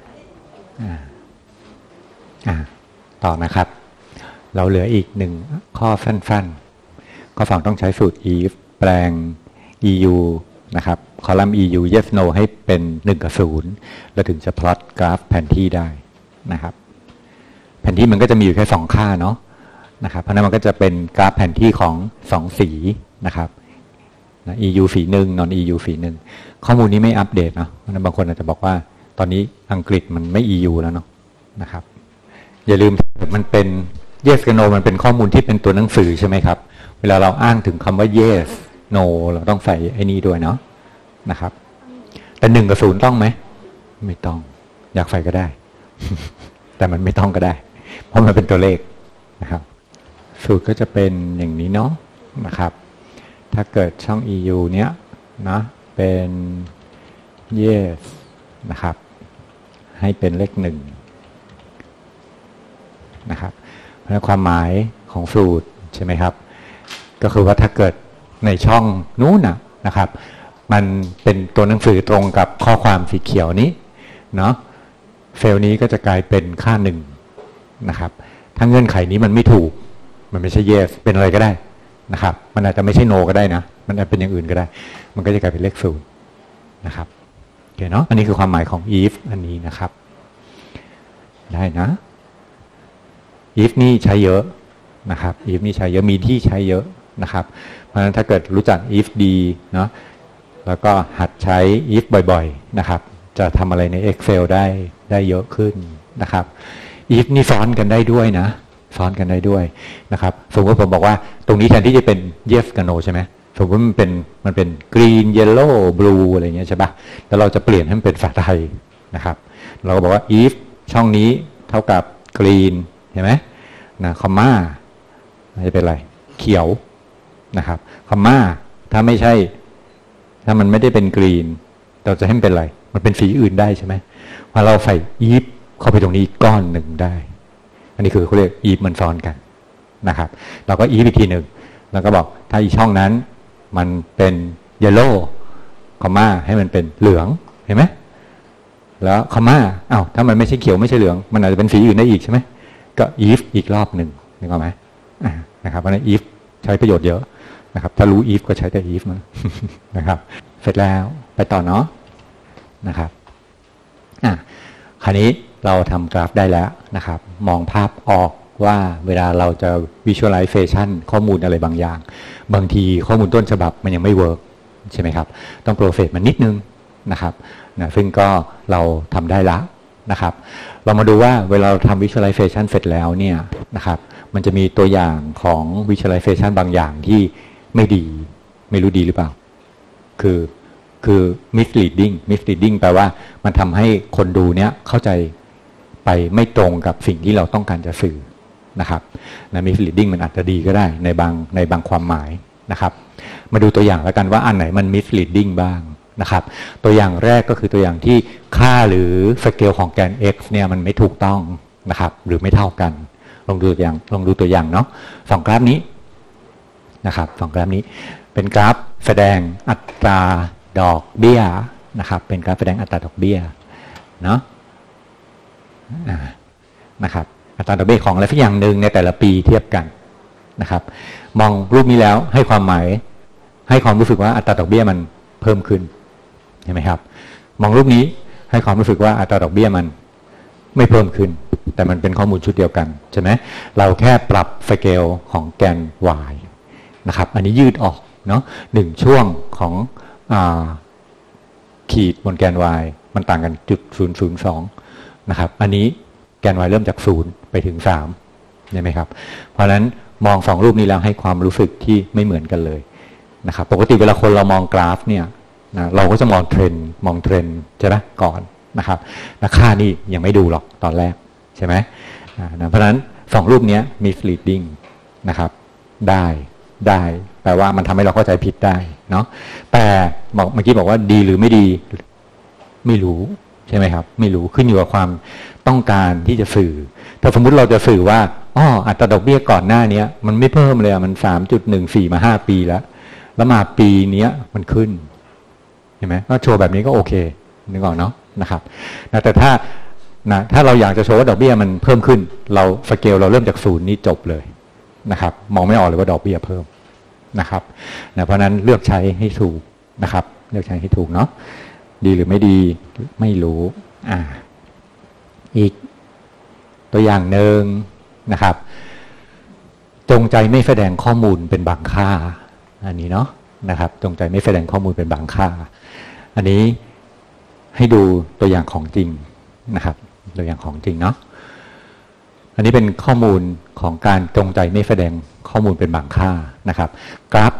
ต่อนะครับเราเหลืออีก1ข้อสั้นๆข้อ2ต้องใช้สูตร if แปลง EU นะครับคอลัมน์ EU yes no ให้เป็น1 กับ 0แล้วถึงจะพลอตกราฟแผนที่ได้นะครับแผนที่มันก็จะมีอยู่แค่2ค่าเนาะนะครับเพราะนั้นมันก็จะเป็นกราฟแผนที่ของ2สีนะครับEU สีหนึ่ง non EU สีหนึ่งข้อมูลนี้ไม่อัปเดตเนาะเพราะนั้นบางคนอาจจะบอกว่าตอนนี้อังกฤษมันไม่ EU แล้วเนาะนะครับอย่าลืมมันเป็น yes กับ no มันเป็นข้อมูลที่เป็นตัวหนังสือใช่ไหมครับเวลาเราอ้างถึงคำว่า yes no เราต้องใส่ไอ้นี่ด้วยเนาะนะครับแต่1 กับ 0ต้องไหมไม่ต้องอยากใส่ก็ได้ แต่มันไม่ต้องก็ได้เพราะมันเป็นตัวเลขนะครับสูตรก็จะเป็นอย่างนี้เนาะนะครับถ้าเกิดช่อง EU เนี้ยนะเป็น yes นะครับให้เป็นเลข1นะครับเพราะฉะนั้นความหมายของสูตรใช่ไหมครับก็คือว่าถ้าเกิดในช่องนู้นนะครับมันเป็นตัวหนังสือตรงกับข้อความสีเขียวนี้เนาะเซลล์นี้ก็จะกลายเป็นค่า1นะครับถ้าเงื่อนไขนี้มันไม่ถูกมันไม่ใช่ yes เป็นอะไรก็ได้นะครับมันอาจจะไม่ใช่ no ก็ได้นะมันอาจเป็นอย่างอื่นก็ได้มันก็จะกลายเป็นเลข0นะครับโอเคเนาะอันนี้คือความหมายของ if อันนี้นะครับได้นะ if นี่ใช้เยอะนะครับ if นี่ใช้เยอะมีที่ใช้เยอะนะครับเพราะฉะนั้นถ้าเกิดรู้จัก if ดีเนาะแล้วก็หัดใช้ if บ่อยๆนะครับจะทำอะไรใน Excel ได้เยอะขึ้นนะครับ if นี่ซ้อนกันได้ด้วยนะซ้อนกันได้ด้วยนะครับสมมติผมบอกว่าตรงนี้แทนที่จะเป็น yes กับ no ใช่ไหมสมมติมันเป็น green yellow blue อะไรเงี้ยใช่ปะแล้วเราจะเปลี่ยนให้มันเป็นภาษาไทยนะครับเราก็บอกว่า if ช่องนี้เท่ากับ green เห็นไหมนะคอมม่าจะเป็นอะไรเขียวนะครับคอมม่าถ้าไม่ใช่ถ้ามันไม่ได้เป็น green เราจะให้มันเป็นอะไรมันเป็นสีอื่นได้ใช่ไหมพอเราใส่ if เข้าไปตรงนี้ก้อนหนึ่งได้อันนี้คือเขาเรียก if มันซ้อนกันนะครับเราก็ if อีกทีหนึ่งแล้วก็บอกถ้าอีช่องนั้นมันเป็น yellow คอมม่าให้มันเป็นเหลืองเห็นไหมแล้วคอมม่าถ้ามันไม่ใช่เขียวไม่ใช่เหลืองมันอาจจะเป็นสีอื่นได้อีกใช่ไหมก็ if อีกรอบหนึ่งนึกออกไหมนะครับเพราะฉะนั้น if ใช้ประโยชน์เยอะนะครับถ้ารู้ if ก็ใช้แต่ if นะครับเสร็จแล้วไปต่อเนาะนะครับคราวนี้เราทำกราฟได้แล้วนะครับมองภาพออกว่าเวลาเราจะ visualization ข้อมูลอะไรบางอย่างบางทีข้อมูลต้นฉบับมันยังไม่เวิร์กใช่ไหมครับต้องโปรเซสมันนิดนึงนะครับนะซึ่งก็เราทำได้ละนะครับเรามาดูว่าเวลาเราทำ visualization เสร็จแล้วเนี่ยนะครับมันจะมีตัวอย่างของ visualization บางอย่างที่ไม่ดีไม่รู้ดีหรือเปล่าคือ misleading แปลว่ามันทำให้คนดูเนี้ยเข้าใจไปไม่ตรงกับสิ่งที่เราต้องการจะสื่อนะครับนะ misleading มันอาจจะดีก็ได้ในบางความหมายนะครับมาดูตัวอย่างแล้วกันว่าอันไหนมัน misleading บ้างนะครับตัวอย่างแรกก็คือตัวอย่างที่ค่าหรือสเกลของแกน x เนี่ยมันไม่ถูกต้องนะครับหรือไม่เท่ากันลองดูตัวอย่างเนาะสองกราฟนี้นะครับสองกราฟนี้เป็นกราฟแสดงอัตราดอกเบี้ยนะครับเป็นกราฟแสดงอัตราดอกเบี้ยเนาะนะครับอัตราดอกเบี้ยของอะไรสักอย่างหนึ่งในแต่ละปีเทียบกันนะครับมองรูปนี้แล้วให้ความหมายให้ความรู้สึกว่าอัตราดอกเบี้ยมันเพิ่มขึ้นเห็นไหมครับมองรูปนี้ให้ความรู้สึกว่าอัตราดอกเบี้ยมันไม่เพิ่มขึ้นแต่มันเป็นข้อมูลชุดเดียวกันใช่ไหมเราแค่ปรับสเกลของแกน y นะครับอันนี้ยืดออกเนาะ1ช่วงของขีดบนแกน y มันต่างกัน0.002นะครับอันนี้แกน y เริ่มจาก0ไปถึง3ใช่ไหมครับเพราะฉะนั้นมอง2รูปนี้แล้วให้ความรู้สึกที่ไม่เหมือนกันเลยนะครับปกติเวลาคนเรามองกราฟเนี่ยนะเราก็จะมองเทรนด์ใช่ไหมก่อนนะครับค่านี่ยังไม่ดูหรอกตอนแรกใช่ไหมนะเพราะฉะนั้น2รูปนี้ misleading นะครับได้แปลว่ามันทำให้เราเข้าใจผิดได้เนาะแต่เมื่อกี้บอกว่าดีหรือไม่ดีไม่รู้ใช่ไหมครับไม่รู้ขึ้นอยู่กับความต้องการที่จะสื่อถ้าสมมุติเราจะสื่อว่าอัตราดอกเบี้ยก่อนหน้านี้มันไม่เพิ่มเลยมัน 3.14 มา5ปีแล้วมาปีนี้มันขึ้นเห็นไหมก็โชว์แบบนี้ก็โอเคนึกออกเนาะนะครับแต่ถ้าเราอยากจะโชว์ว่าดอกเบี้ยมันเพิ่มขึ้นเราสเกลเราเริ่มจาก0นี่จบเลยนะครับมองไม่ออกเลยว่าดอกเบี้ยเพิ่มนะครับเพราะนั้นเลือกใช้ให้ถูกนะครับเลือกใช้ให้ถูกเนาะดีหรือไม่ดีไม่รู้อีกตัวอย่างหนึ่งนะครับจงใจไม่แสดงข้อมูลเป็นบางค่าอันนี้เนาะนะครับจงใจไม่แสดงข้อมูลเป็นบางค่าอันนี้ให้ดูตัวอย่างของจริงนะครับตัวอย่างของจริงเนาะอันนี้เป็นข้อมูลของการจงใจไม่แสดงข้อมูลเป็นบางค่านะครับกราฟ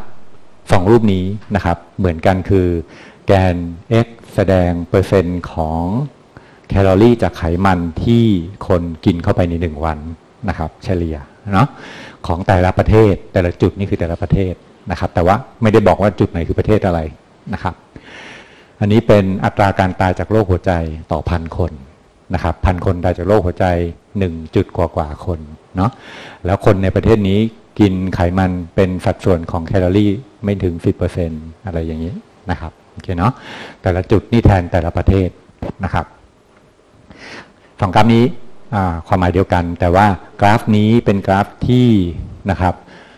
2รูปนี้นะครับเหมือนกันคือแกน x แสดงเปอร์เซ็นต์ของแคลอรี่จากไขมันที่คนกินเข้าไปใน1วันนะครับเฉลี่ยเนาะของแต่ละประเทศแต่ละจุดนี่คือแต่ละประเทศนะครับแต่ว่าไม่ได้บอกว่าจุดไหนคือประเทศอะไรนะครับอันนี้เป็นอัตราการตายจากโรคหัวใจต่อ1,000 คนนะครับ1,000 คนตายจากโรคหัวใจ1จุดกว่าคนเนาะแล้วคนในประเทศนี้กินไขมันเป็นสัดส่วนของแคลอรี่ไม่ถึง 10% อะไรอย่างนี้นะครับโอเคเนาะแต่ละจุดนี่แทนแต่ละประเทศนะครับสองกราฟนี้ความหมายเดียวกันแต่ว่ากราฟนี้เป็นกราฟที่นะครับ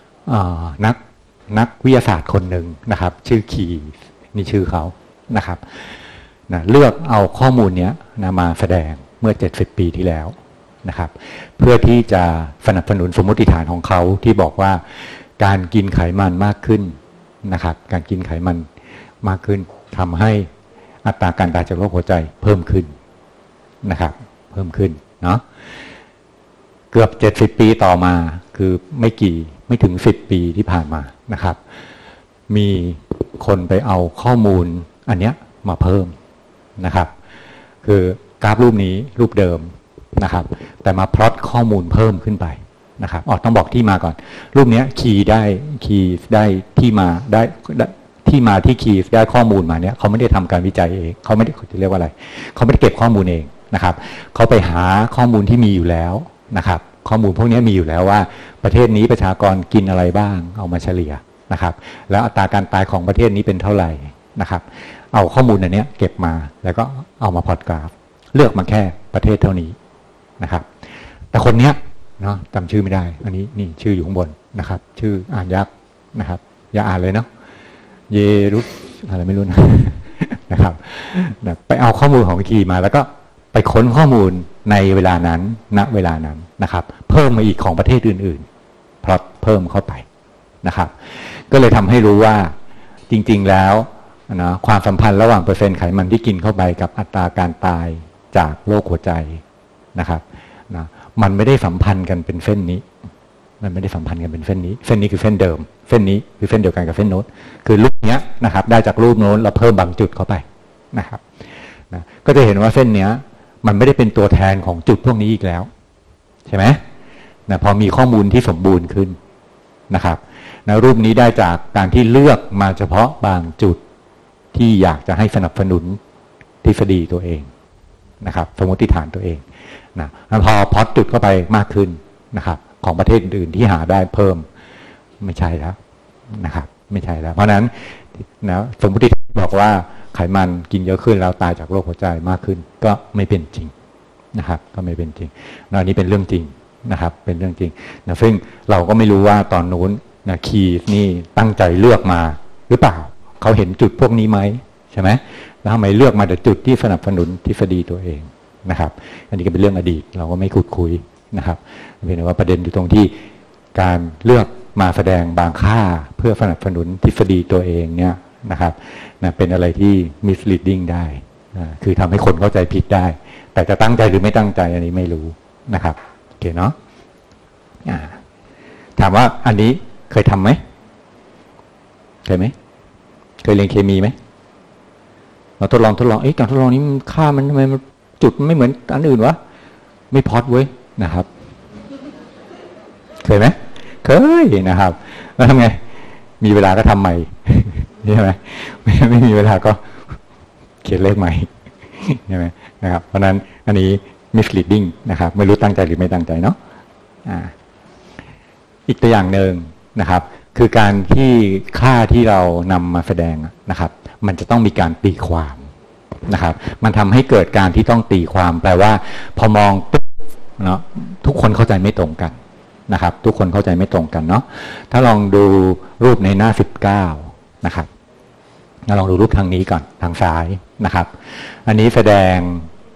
นักวิทยาศาสตร์คนหนึ่งนะครับชื่อคีนี่ชื่อเขานะครับเลือกเอาข้อมูลนี้มาแสดงเมื่อ70 ปีที่แล้วนะครับเพื่อที่จะสนับสนุนสมมติฐานของเขาที่บอกว่าการกินไขมันมากขึ้นนะครับการกินไขมันมากขึ้นทำให้อัตราการตายจากโรคหัวใจเพิ่มขึ้นนะครับเพิ่มขึ้นเนาะเกือบ70 ปีต่อมาคือไม่ถึง10 ปีที่ผ่านมานะครับมีคนไปเอาข้อมูลอันเนี้ยมาเพิ่มนะครับคือกราฟรูปนี้รูปเดิมนะครับแต่มาพลอตข้อมูลเพิ่มขึ้นไปนะครับต้องบอกที่มาก่อนรูปนี้คีย์ได้ที่มาที่คีย์ได้ข้อมูลมาเนี้ยเขาไม่ได้ทำการวิจัยเองเขาไม่ได้เรียกว่าอะไรเขาไม่ได้เก็บข้อมูลเองนะครับเขาไปหาข้อมูลที่มีอยู่แล้วนะครับข้อมูลพวกนี้มีอยู่แล้วว่าประเทศนี้ประชากรกินอะไรบ้างเอามาเฉลี่ยนะครับแล้วอัตราการตายของประเทศนี้เป็นเท่าไหร่นะครับเอาข้อมูลอันนี้เก็บมาแล้วก็เอามาพอร์ตกราฟเลือกมาแค่ประเทศเท่านี้นะครับแต่คนเนี้ยเนาะจำชื่อไม่ได้อันนี้นี่ชื่ออยู่ข้างบนนะครับชื่ออ่านยากนะครับอย่าอ่านเลยเนาะเยรุสอะไรไม่รู้นะครับไปเอาข้อมูลของคีมาแล้วก็ไปค้นข้อมูลในเวลานั้นณเวลานั้นนะครับเพิ่มมาอีกของประเทศอื่นๆพลอตเพิ่มเข้าไปนะครับก็เลยทำให้รู้ว่าจริงๆแล้วนะความสัมพันธ์ระหว่างเปอร์เซ็นต์ไขมันที่กินเข้าไปกับอัตราการตายจากโรคหัวใจนะครับนะมันไม่ได้สัมพันธ์กันเป็นเส้นนี้มันไม่ได้สัมพันธ์กันเป็นเส้นนี้คือเส้นเดิมเส้นนี้คือเส้นเดียวกันกับเส้นโน้ตคือรูปนี้นะครับได้จากรูปโน้นเราเพิ่มบางจุดเข้าไปนะครับนะก็จะเห็นว่าเส้นเนี้ยมันไม่ได้เป็นตัวแทนของจุดพวกนี้อีกแล้วใช่ไหมนะพอมีข้อมูลที่สมบูรณ์ขึ้นนะครับนะรูปนี้ได้จากการที่เลือกมาเฉพาะบางจุดที่อยากจะให้สนับสนุนทฤษฎีตัวเองนะครับสมมติฐานตัวเองนะพอพอดจุดเข้าไปมากขึ้นนะครับของประเทศอื่นที่หาได้เพิ่มไม่ใช่แล้วนะครับไม่ใช่แล้วเพราะนั้นนะสมมติฐานบอกว่าไขมันกินเยอะขึ้นแล้วตายจากโรคหัวใจมากขึ้นก็ไม่เป็นจริงนะครับก็ไม่เป็นจริงนะอันนี้เป็นเรื่องจริงนะครับเป็นเรื่องจริงนะซึ่งเราก็ไม่รู้ว่าตอนนู้นนะคีย์นี่ตั้งใจเลือกมาหรือเปล่าเขาเห็นจุดพวกนี้ไหมใช่ไหมแล้วทำไมเลือกมาแต่จุดที่สนับสนุนทฤษฎีตัวเองนะครับอันนี้ก็เป็นเรื่องอดีตเราก็ไม่ขุดคุยนะครับเพียงแต่ว่าประเด็นอยู่ตรงที่การเลือกมาแสดงบางค่าเพื่อสนับสนุนทฤษฎีตัวเองเนี่ยนะครับนะเป็นอะไรที่ misleading ได้คือทำให้คนเข้าใจผิดได้แต่จะตั้งใจหรือไม่ตั้งใจอันนี้ไม่รู้นะครับโอเคเนาะถามว่าอันนี้เคยทำไหมเคยไหมเคยเรียนเคมีไหมเราทดลองการทดลองนี้ค่ามันทำไมมันจุดไม่เหมือนอันอื่นวะไม่พอดเว้ยนะครับเคยไหมเคยนะครับแล้วทำไงมีเวลาก็ทำใหม่ใช่ไหมไม่มีเวลาก็เขียนเลขใหม่ใช่ไหมนะครับเพราะนั้นอันนี้ misleading นะครับไม่รู้ตั้งใจหรือไม่ตั้งใจเนาะอีกตัวอย่างหนึ่งนะครับคือการที่ค่าที่เรานำมาแสดงนะครับมันจะต้องมีการตีความนะครับมันทำให้เกิดการที่ต้องตีความแปลว่าพอมองปุ๊บเนาะทุกคนเข้าใจไม่ตรงกันนะครับทุกคนเข้าใจไม่ตรงกันเนาะถ้าลองดูรูปในหน้า19นะครับลองดูรูปทางนี้ก่อนทางซ้ายนะครับอันนี้แสดง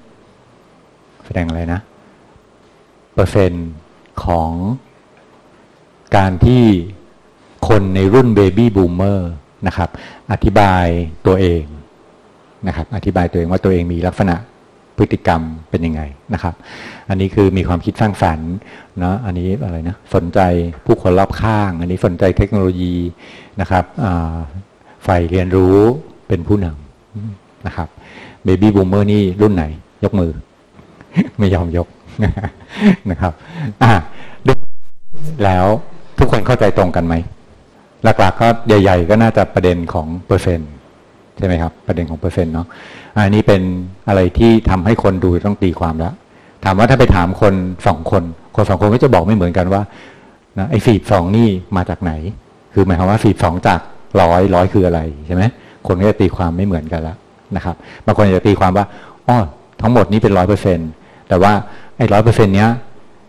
อะไรนะเปอร์เซ็นต์ของการที่คนในรุ่นเบบี้บูมเมอร์นะครับอธิบายตัวเองนะครับอธิบายตัวเองว่าตัวเองมีลักษณะพฤติกรรมเป็นยังไงนะครับอันนี้คือมีความคิดสร้างสรรค์นะอันนี้อะไรนะสนใจผู้คนรอบข้างอันนี้สนใจเทคโนโลยีนะครับใฝ่เรียนรู้เป็นผู้นำนะครับเบบี้บูมเมอร์นี่รุ่นไหนยกมือ ไม่ยอมยก นะครับดูแล้วทุกคนเข้าใจตรงกันไหมหลักๆก็ใหญ่ๆก็น่าจะประเด็นของเปอร์เซ็นต์ใช่ไหมครับประเด็นของเปอร์เซ็นต์เนาะอันนี้เป็นอะไรที่ทำให้คนดูต้องตีความแล้วถามว่าถ้าไปถามคนสองคนก็จะบอกไม่เหมือนกันว่านะไอ้42นี่มาจากไหนคือหมายความว่า42จาก100คืออะไรใช่ไหมคนก็จะตีความไม่เหมือนกันแล้วนะครับบางคนจะตีความว่าอ๋อทั้งหมดนี้เป็น100%แต่ว่าไอ้100%เนี้ย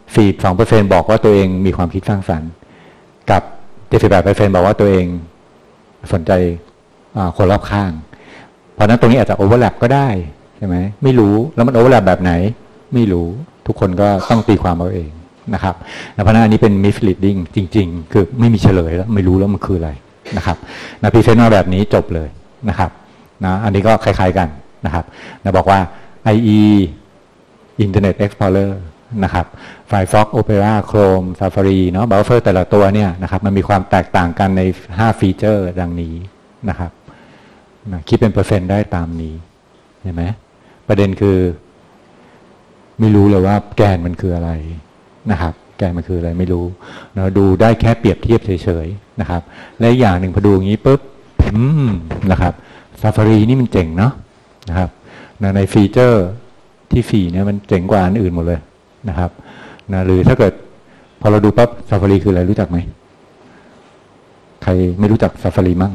42%บอกว่าตัวเองมีความคิดสร้างสรรค์กับ78%บอกว่าตัวเองสนใจคนรอบข้างเพราะนั้นตรงนี้อาจจะโอเวอร์แลปก็ได้ใช่ไหมไม่รู้แล้วมันโอเวอร์แลปแบบไหนไม่รู้ทุกคนก็ต้องตีความเอาเองนะครับเพราะนั้นอันนี้เป็น misleading จริงๆคือไม่มีเฉลยแล้วไม่รู้แล้วมันคืออะไรนะครับพรีเซนต์มาแบบนี้จบเลยนะครับนะอันนี้ก็คล้ายๆกันนะครับบอกว่า IE Internet Explorer นะครับ Firefox Opera Chrome Safari เนาะเบราว์เซอร์แต่ละตัวเนี่ยนะครับมันมีความแตกต่างกันใน5ฟีเจอร์ดังนี้นะครับคิดเป็นเปอร์เซ็นต์ได้ตามนี้เห็นไหมประเด็นคือไม่รู้เลยว่าแกนมันคืออะไรนะครับแกนมันคืออะไรไม่รู้เราดูได้แค่เปรียบเทียบเฉยๆนะครับและอย่างหนึ่งพอดูอย่างนี้ปุ๊บนะครับ Safari นี่มันเจ๋งเนาะนะครับในฟีเจอร์ที่4เนี่ยมันเจ๋งกว่าอันอื่นหมดเลยนะครับนะหรือถ้าเกิดพอเราดูปั๊บ Safari คืออะไรรู้จักไหมใครไม่รู้จัก Safari มั่ง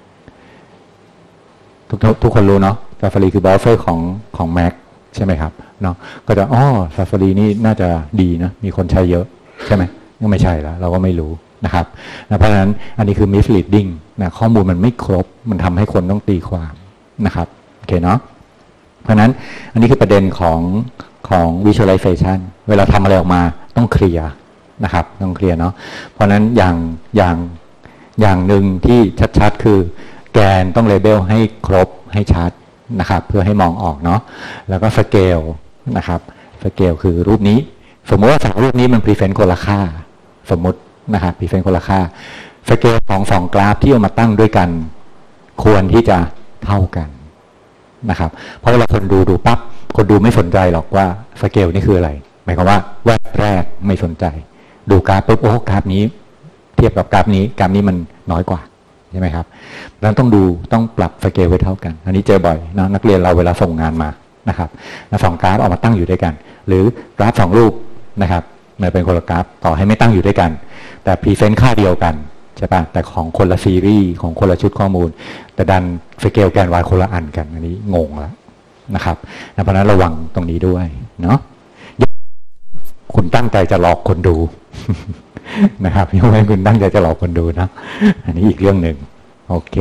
ทุกคนรู้เนาะ Safari คือเบราว์เซอร์ของ Mac ใช่ไหมครับเนาะก็จะSafari นี่น่าจะดีนะมีคนใช้เยอะใช่ไหมก็ไม่ใช่แล้วเราก็ไม่รู้นะครับเพราะฉะนั้นอันนี้คือ misleading นะข้อมูลมันไม่ครบมันทำให้คนต้องตีความนะครับโอเคเนาะเพราะฉะนั้นอันนี้คือประเด็นของ visualization เวลาทำอะไรออกมาต้องเคลียร์นะครับต้องเคลียร์เนาะเพราะฉะนั้นอย่างหนึ่งที่ชัดๆคือแกนต้องเลเบลให้ครบให้ชัดนะครับเพื่อให้มองออกเนาะแล้วก็สเกลนะครับสเกลคือรูปนี้สมมติว่า2รูปนี้มันพรีเซนต์คนละค่าสมมตินะครับพรีเซนต์คนละค่าสเกลของ2กราฟที่เอามาตั้งด้วยกันควรที่จะเท่ากันนะครับเพราะเวลาคนดูปั๊บคนดูไม่สนใจหรอกว่าสเกลนี่คืออะไรหมายความว่าแวบแรกไม่สนใจดูกราฟปุ๊บโอ้กราฟนี้เทียบกับกราฟนี้มันน้อยกว่าใช่ไหมครับดังนั้นต้องปรับสเกลไว้เท่ากันอันนี้เจอบ่อยนะนักเรียนเราเวลาส่งงานมานะครับแล้ว2กราฟออกมาตั้งอยู่ด้วยกันหรือกราฟ2รูปนะครับมันเป็นคนละกราฟต่อให้ไม่ตั้งอยู่ด้วยกันแต่พรีเซนต์ค่าเดียวกันใช่ป่ะแต่ของคนละซีรีส์ของคนละชุดข้อมูลแต่ดันสเกลแกน y คนละอันกันอันนี้งงแล้วนะครับเพราะนั้นระวังตรงนี้ด้วยเนาะคุณตั้งใจจะหลอกคนดูนะครับยกเว้นคุณตั้งใจจะหลอกคนดูนะอันนี้อีกเรื่องหนึ่งโอเค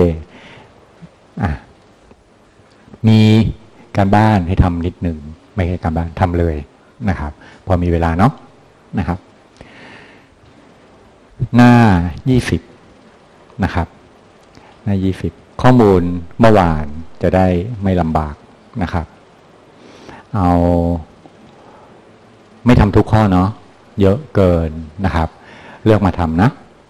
มีการบ้านให้ทำนิดหนึ่งไม่ใช่การบ้านทำเลยนะครับพอมีเวลาเนาะนะครับหน้า20นะครับหน้า20ข้อมูลเมื่อวานจะได้ไม่ลำบากนะครับเอาไม่ทำทุกข้อเนาะเยอะเกินนะครับเลือกมาทำนะ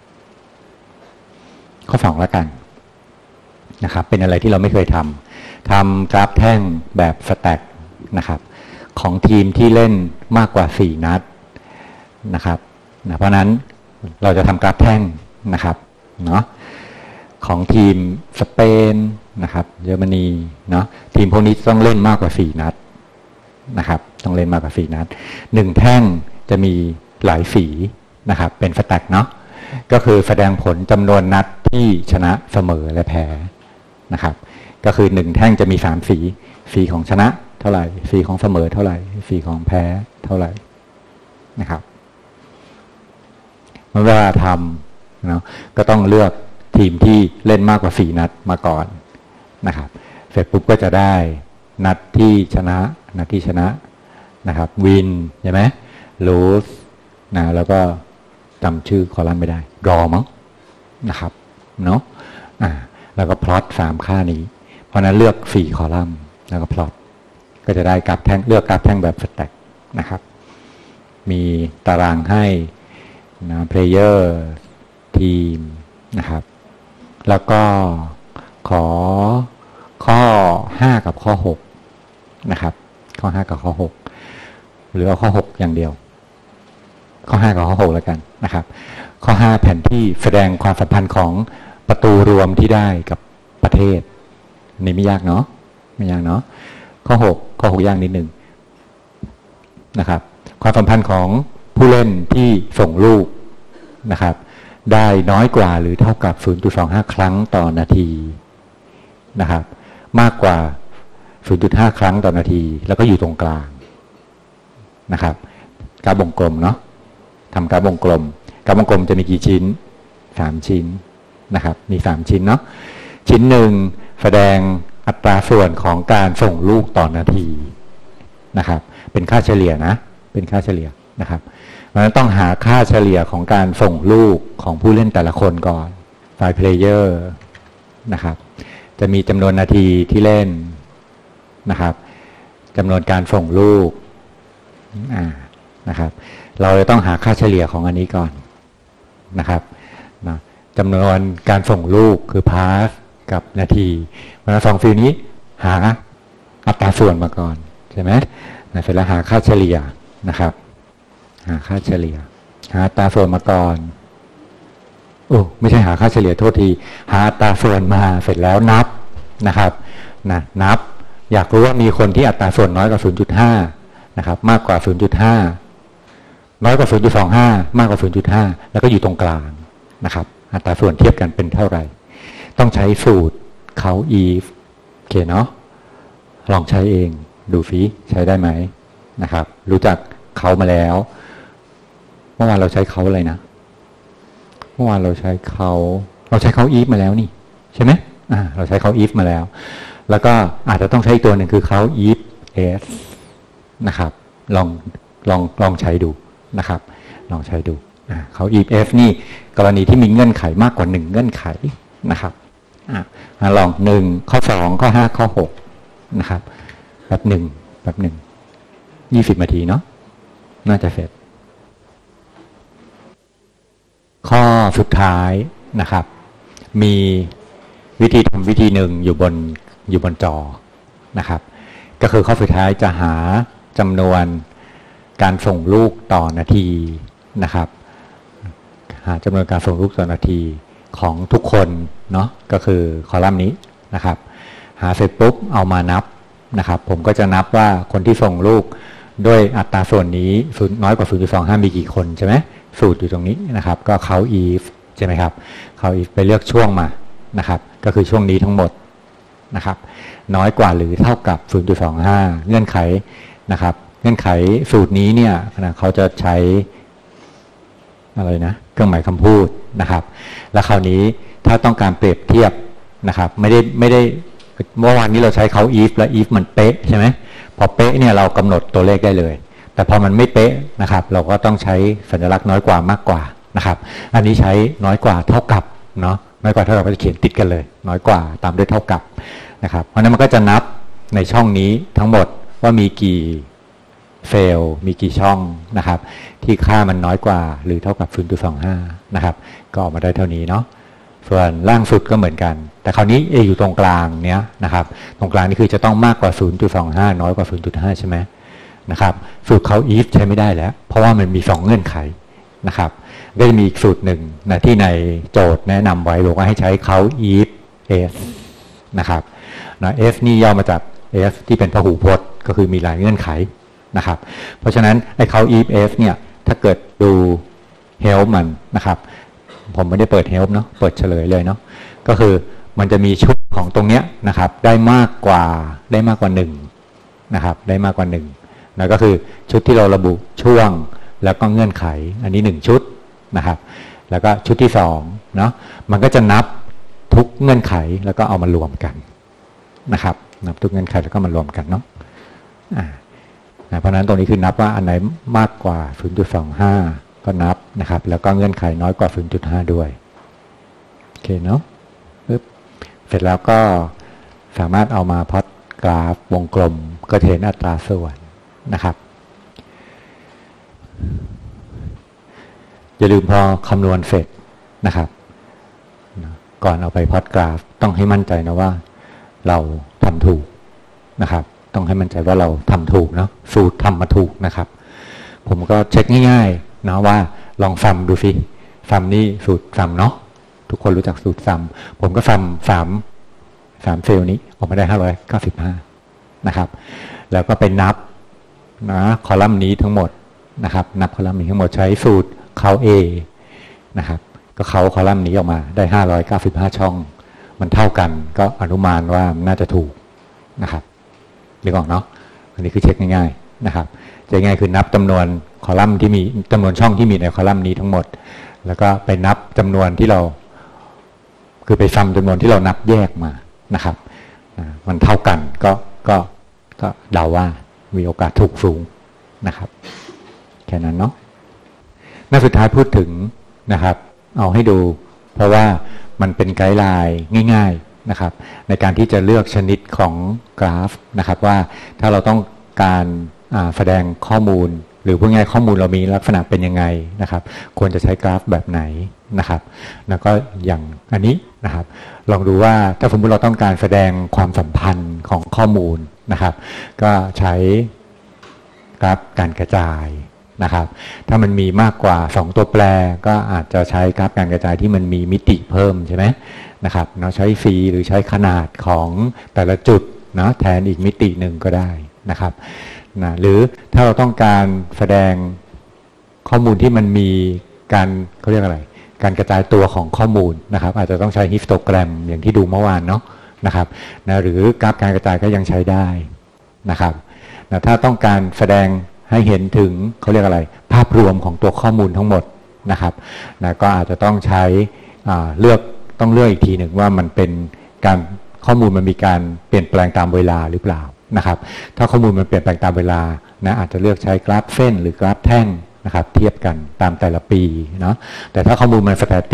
ข้อ2แล้วกันนะครับเป็นอะไรที่เราไม่เคยทำกราฟแท่งแบบสแต็กนะครับของทีมที่เล่นมากกว่า4นัดนะครับเพราะนั้นเราจะทำกราฟแท่งนะครับเนาะของทีมสเปนนะครับเยอรมนีเนาะทีมพวกนี้ต้องเล่นมากกว่า4นัดนะครับต้องเล่นมากกว่า4นัด1แท่งจะมีหลายสีนะครับเป็นสแต็กเนาะก็คือแสดงผลจำนวนนัดที่ชนะเสมอและแพ้นะครับก็คือ1แท่งจะมี3สีของชนะเท่าไหร่สีของเสมอเท่าไหร่สีของแพ้เท่าไหร่นะครับเวลาทำเนาะก็ต้องเลือกทีมที่เล่นมากกว่า4นัดมาก่อนนะครับเสร็จปุ๊บก็จะได้นัดที่ชนะนะครับวินใช่ไหมลูสนะแล้วก็จำชื่อคอลัมน์ไม่ได้รอมั้งนะครับเนาะแล้วก็พลอต3ค่านี้เพราะนั้นเลือก4คอลัมน์แล้วก็พลอตก็จะได้กราฟแท่งเลือกกราฟแท่งแบบสแต็กนะครับมีตารางให้นะเพลเยอร์ทีมนะครับแล้วก็ขอข้อ5กับข้อ6นะครับข้อ5กับข้อ6หรือเอาข้อ6อย่างเดียวข้อ5กับข้อ6แล้วกันนะครับข้อ5แผนที่แสดงความสัมพันธ์ของประตูรวมที่ได้กับประเทศนี่ไม่ยากเนาะไม่ยากเนาะข้อ6ยากนิดนึงนะครับความสัมพันธ์ของผู้เล่นที่ส่งลูกนะครับได้น้อยกว่าหรือเท่ากับ 0.25 ครั้งต่อนาทีนะครับมากกว่า 0.5 ครั้งต่อนาทีแล้วก็อยู่ตรงกลางนะครับกราฟวงกลมเนาะทำกราฟวงกลมจะมีกี่ชิ้น3ชิ้นนะครับมี3ชิ้นเนาะชิ้นหนึ่งแสดงอัตราส่วนของการส่งลูกต่อนาทีนะครับเป็นค่าเฉลี่ยนะเป็นค่าเฉลี่ยนะครับเพราะฉะนั้นต้องหาค่าเฉลี่ยของการส่งลูกของผู้เล่นแต่ละคนก่อนฝ่ายเพลเยอร์นะครับจะมีจำนวนนาทีที่เล่นนะครับจำนวนการส่งลูกนะครับเราจะต้องหาค่าเฉลี่ยของอันนี้ก่อนนะครับนะจำนวนการส่งลูกคือพาสกับนาทีเพราะฉะนั้น2ฟิลนี้หาอัตราส่วนมาก่อนใช่ไหมเสร็จแล้วหาค่าเฉลี่ยนะครับหาค่าเฉลี่ยหาอัตราส่วนมาก่อนไม่ใช่หาค่าเฉลี่ยโทษทีหาอัตราส่วนมาเสร็จแล้วนับนะครับนับอยากรู้ว่ามีคนที่อัตราส่วนน้อยกว่า 0.5 นะครับมากกว่า 0.5 น้อยกว่า 0.25 มากกว่า 0.5 แล้วก็อยู่ตรงกลางนะครับอัตราส่วนเทียบกันเป็นเท่าไหร่ต้องใช้สูตรเขาอีฟโอเคเนาะลองใช้เองดูซิใช้ได้ไหมนะครับรู้จักเขามาแล้วเมื่อวานเราใช้เขาอะไรนะเมื่อวานเราใช้เขาอีฟมาแล้วนี่ใช่ไหมเราใช้เขาอีฟมาแล้วก็อาจจะต้องใช้ตัวหนึ่งคือเขาอีฟเอสนะครับลองใช้ดูนะครับลองใช้ดูเขาอีฟเอสนี่กรณีที่มีเงื่อนไขมากกว่า1เงื่อนไขนะครับลอง1ข้อ2ข้อ5ข้อ6นะครับแบบ20นาทีเนาะน่าจะเสร็จข้อสุดท้ายนะครับมีวิธีทำวิธีหนึ่งอยู่บนจอนะครับก็คือข้อสุดท้ายจะหาจำนวนการส่งลูกต่อนาทีนะครับหาจำนวนการส่งลูกต่อนาทีของทุกคนเนาะก็คือคอลัมน์นี้นะครับหาเสร็จปุ๊บเอามานับนะครับผมก็จะนับว่าคนที่ส่งลูกด้วยอัตราส่วนนี้น้อยกว่า 0.25 มีกี่คนใช่ไหมสูตรอยู่ตรงนี้นะครับก็เขา if ใช่ไหมครับเขา if ไปเลือกช่วงมานะครับก็คือช่วงนี้ทั้งหมดนะครับน้อยกว่าหรือเท่ากับ 0.25 เงื่อนไขนะครับเงื่อนไขสูตรนี้เนี่ยเขาจะใช้อะไรนะเครื่องหมายคำพูดนะครับแล้วคราวนี้ถ้าต้องการเปรียบเทียบนะครับไม่ได้เมื่อวานนี้เราใช้เขา if และ if มันเป๊ะใช่ไหมพอเป๊ะเนี่ยเรากำหนดตัวเลขได้เลยแต่พอมันไม่เป๊ะนะครับเราก็ต้องใช้สัญลักษณ์น้อยกว่ามากกว่านะครับอันนี้ใช้น้อยกว่าเท่ากับเนาะน้อยกว่าเท่ากับก็จะเขียนติดกันเลยน้อยกว่าตามด้วยเท่ากับนะครับเพราะนั้นมันก็จะนับในช่องนี้ทั้งหมดว่ามีกี่เฟลมีกี่ช่องนะครับที่ค่ามันน้อยกว่าหรือเท่ากับ 0.25 นะครับก็ออกมาได้เท่านี้เนาะส่วนล่างสุดก็เหมือนกันแต่คราวนี้อยู่ตรงกลางเนี้ยนะครับตรงกลางนี่คือจะต้องมากกว่า 0.25 น้อยกว่า 0.5 ใช่ไหมนะครับสูตรเขา if ใช้ไม่ได้แล้วเพราะว่ามันมี2เงื่อนไขนะครับก็จะมีอีกสูตรหนึ่งนะที่ในโจทย์แนะนำไว้บอกว่าให้ใช้เขา if s นะครับนะ f นี่ย่อมาจาก f ที่เป็นพหูพจน์ก็คือมีหลายเงื่อนไขนะครับเพราะฉะนั้นไอ้เขา if s เนี่ยถ้าเกิดดู help มันนะครับผมไม่ได้เปิด help เนาะเปิดเฉลยเลยเนาะก็คือมันจะมีชุดของตรงเนี้ยนะครับได้มากกว่า1นะครับได้มากกว่า1แล้วก็คือชุดที่เราระบุช่วงแล้วก็เงื่อนไขอันนี้1ชุดนะครับแล้วก็ชุดที่2เนาะมันก็จะนับทุกเงื่อนไขแล้วก็เอามารวมกันนะครับนับทุกเงื่อนไขแล้วก็มารวมกันเนาะเพราะฉะนั้นตรงนี้คือนับว่าอันไหนมากกว่า 0.25 ก็นับนะครับแล้วก็เงื่อนไขน้อยกว่า 0.5 ด้วยโอเคเนาะปึ๊บเสร็จแล้วก็สามารถเอามาพล็อตกราฟวงกลมก็เห็นอัตราส่วนนะครับอย่าลืมพอคำนวณเสร็จนะครับก่อนเอาไปพล็อตกราฟต้องให้มั่นใจนะว่าเราทำถูกนะครับต้องให้มั่นใจว่าเราทำถูกเนาะสูตรทำมาถูกนะครับผมก็เช็คง่ายๆนะว่าลองฟัมดูสิฟัมนี่สูตรฟัมเนาะทุกคนรู้จักสูตรฟัมผมก็ฟัม3เฟลนี้ออกมาได้595นะครับแล้วก็ไปนับนะคอลัมน์นี้ทั้งหมดนะครับนับคอลัมน์นี้ทั้งหมดใช้สูตรเขา A นะครับก็เขาคอลัมน์นี้ออกมาได้595ช่องมันเท่ากันก็อนุมานว่าน่าจะถูกนะครับนึกออกเนาะอันนี้คือเช็คง่ายๆนะครับเช็คง่ายคือนับจำนวนคอลัมน์ที่มีจำนวนช่องที่มีในคอลัมน์นี้ทั้งหมดแล้วก็ไปนับจำนวนที่เราคือไปซ้ำจำนวนที่เรานับแยกมานะครับมันเท่ากันก็เดาว่ามีโอกาสถูกสูงนะครับแค่นั้นเนาะหน้าสุดท้ายพูดถึงนะครับเอาให้ดูเพราะว่ามันเป็นไกด์ไลน์ง่ายๆนะครับในการที่จะเลือกชนิดของกราฟนะครับว่าถ้าเราต้องการแสดงข้อมูลหรือพูดง่ายข้อมูลเรามีลักษณะเป็นยังไงนะครับควรจะใช้กราฟแบบไหนนะครับแล้วก็อย่างอันนี้นะครับลองดูว่าถ้าสมมติเราต้องการแสดงความสัมพันธ์ของข้อมูลนะครับก็ใช้กราฟการกระจายนะครับถ้ามันมีมากกว่า2ตัวแปรก็อาจจะใช้กราฟการกระจายที่มันมีมิติเพิ่มใช่ไหมนะครับเราใช้สีหรือใช้ขนาดของแต่ละจุดนะแทนอีกมิติหนึ่งก็ได้นะครับนะหรือถ้าเราต้องการแสดงข้อมูลที่มันมีการเขาเรียกอะไรการกระจายตัวของข้อมูลนะครับอาจจะต้องใช้ฮิสโตแกรมอย่างที่ดูเมื่อวานเนาะนะครับนะหรือกราฟการกระจายก็ยังใช้ได้นะครับนะถ้าต้องการแสดงให้เห็นถึงเขาเรียกอะไรภาพรวมของตัวข้อมูลทั้งหมดนะครับนะก็อาจจะต้องใช้เลือกอีกทีหนึ่งว่ามันเป็นการข้อมูลมันมีการเปลี่ยนแปลงตามเวลาหรือเปล่านะครับถ้าข้อมูลมันเปลี่ยนแปลงตามเวลานะอาจจะเลือกใช้กราฟเส้นหรือกราฟแท่งนะครับเทียบกันตามแต่ละปีเนาะแต่ถ้าข้อมูลมันสแตติก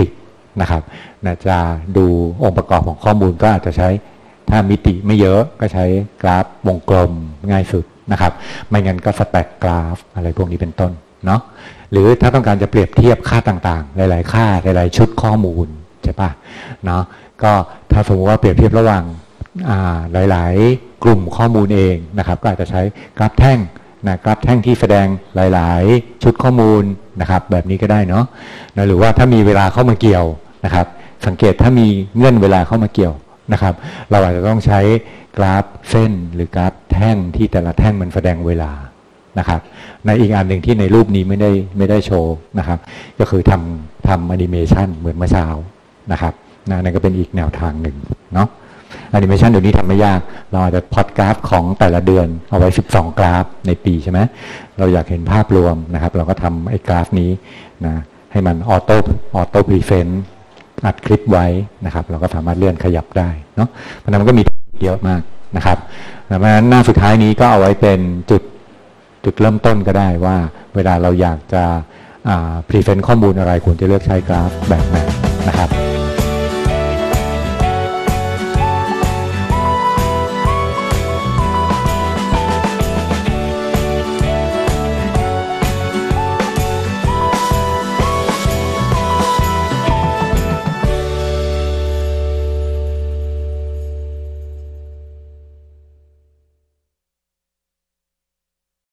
นะครับจะดูองค์ประกอบของข้อมูลก็อาจจะใช้ถ้ามิติไม่เยอะก็ใช้กราฟวงกลมง่ายสุดนะครับไม่งั้นก็สแต็กกราฟอะไรพวกนี้เป็นต้นเนาะหรือถ้าต้องการจะเปรียบเทียบค่าต่างๆหลายๆค่าหลายๆชุดข้อมูลใช่ปะเนาะก็ถ้าสมมติว่าเปรียบเทียบระหว่างหลายๆกลุ่มข้อมูลเองนะครับก็อาจจะใช้กราฟแท่งกราฟแท่งที่แสดงหลายๆชุดข้อมูลนะครับแบบนี้ก็ได้เนาะหรือว่าถ้ามีเวลาเข้ามาเกี่ยวนะครับสังเกตถ้ามีเงื่อนเวลาเข้ามาเกี่ยวนะครับเราอาจจะต้องใช้กราฟเส้นหรือกราฟแท่งที่แต่ละแท่งมันแสดงเวลานะครับในอีกอันหนึ่งที่ในรูปนี้ไม่ได้โชว์นะครับก็คือทำแอนิเมชันเหมือนเมื่อเช้านะครับนั่นก็เป็นอีกแนวทางหนึ่งเนาะแอนิเมชันเดี๋ยวนี้ทำไม่ยากเราอาจจะพอดกราฟของแต่ละเดือนเอาไว้12กราฟในปีใช่ไหมเราอยากเห็นภาพรวมนะครับเราก็ทำไอ้กราฟนี้นะให้มันออโต้พรีเซนต์อัดคลิปไว้นะครับเราก็สามารถเลื่อนขยับได้เนาะเพราะนั้นมันก็มีเยอะมากนะครับเพราะฉะนั้นหน้าสุดท้ายนี้ก็เอาไว้เป็นจุดเริ่มต้นก็ได้ว่าเวลาเราอยากจะพรีเซนต์ข้อมูลอะไรควรจะเลือกใช้กราฟแบบไหนนะครับ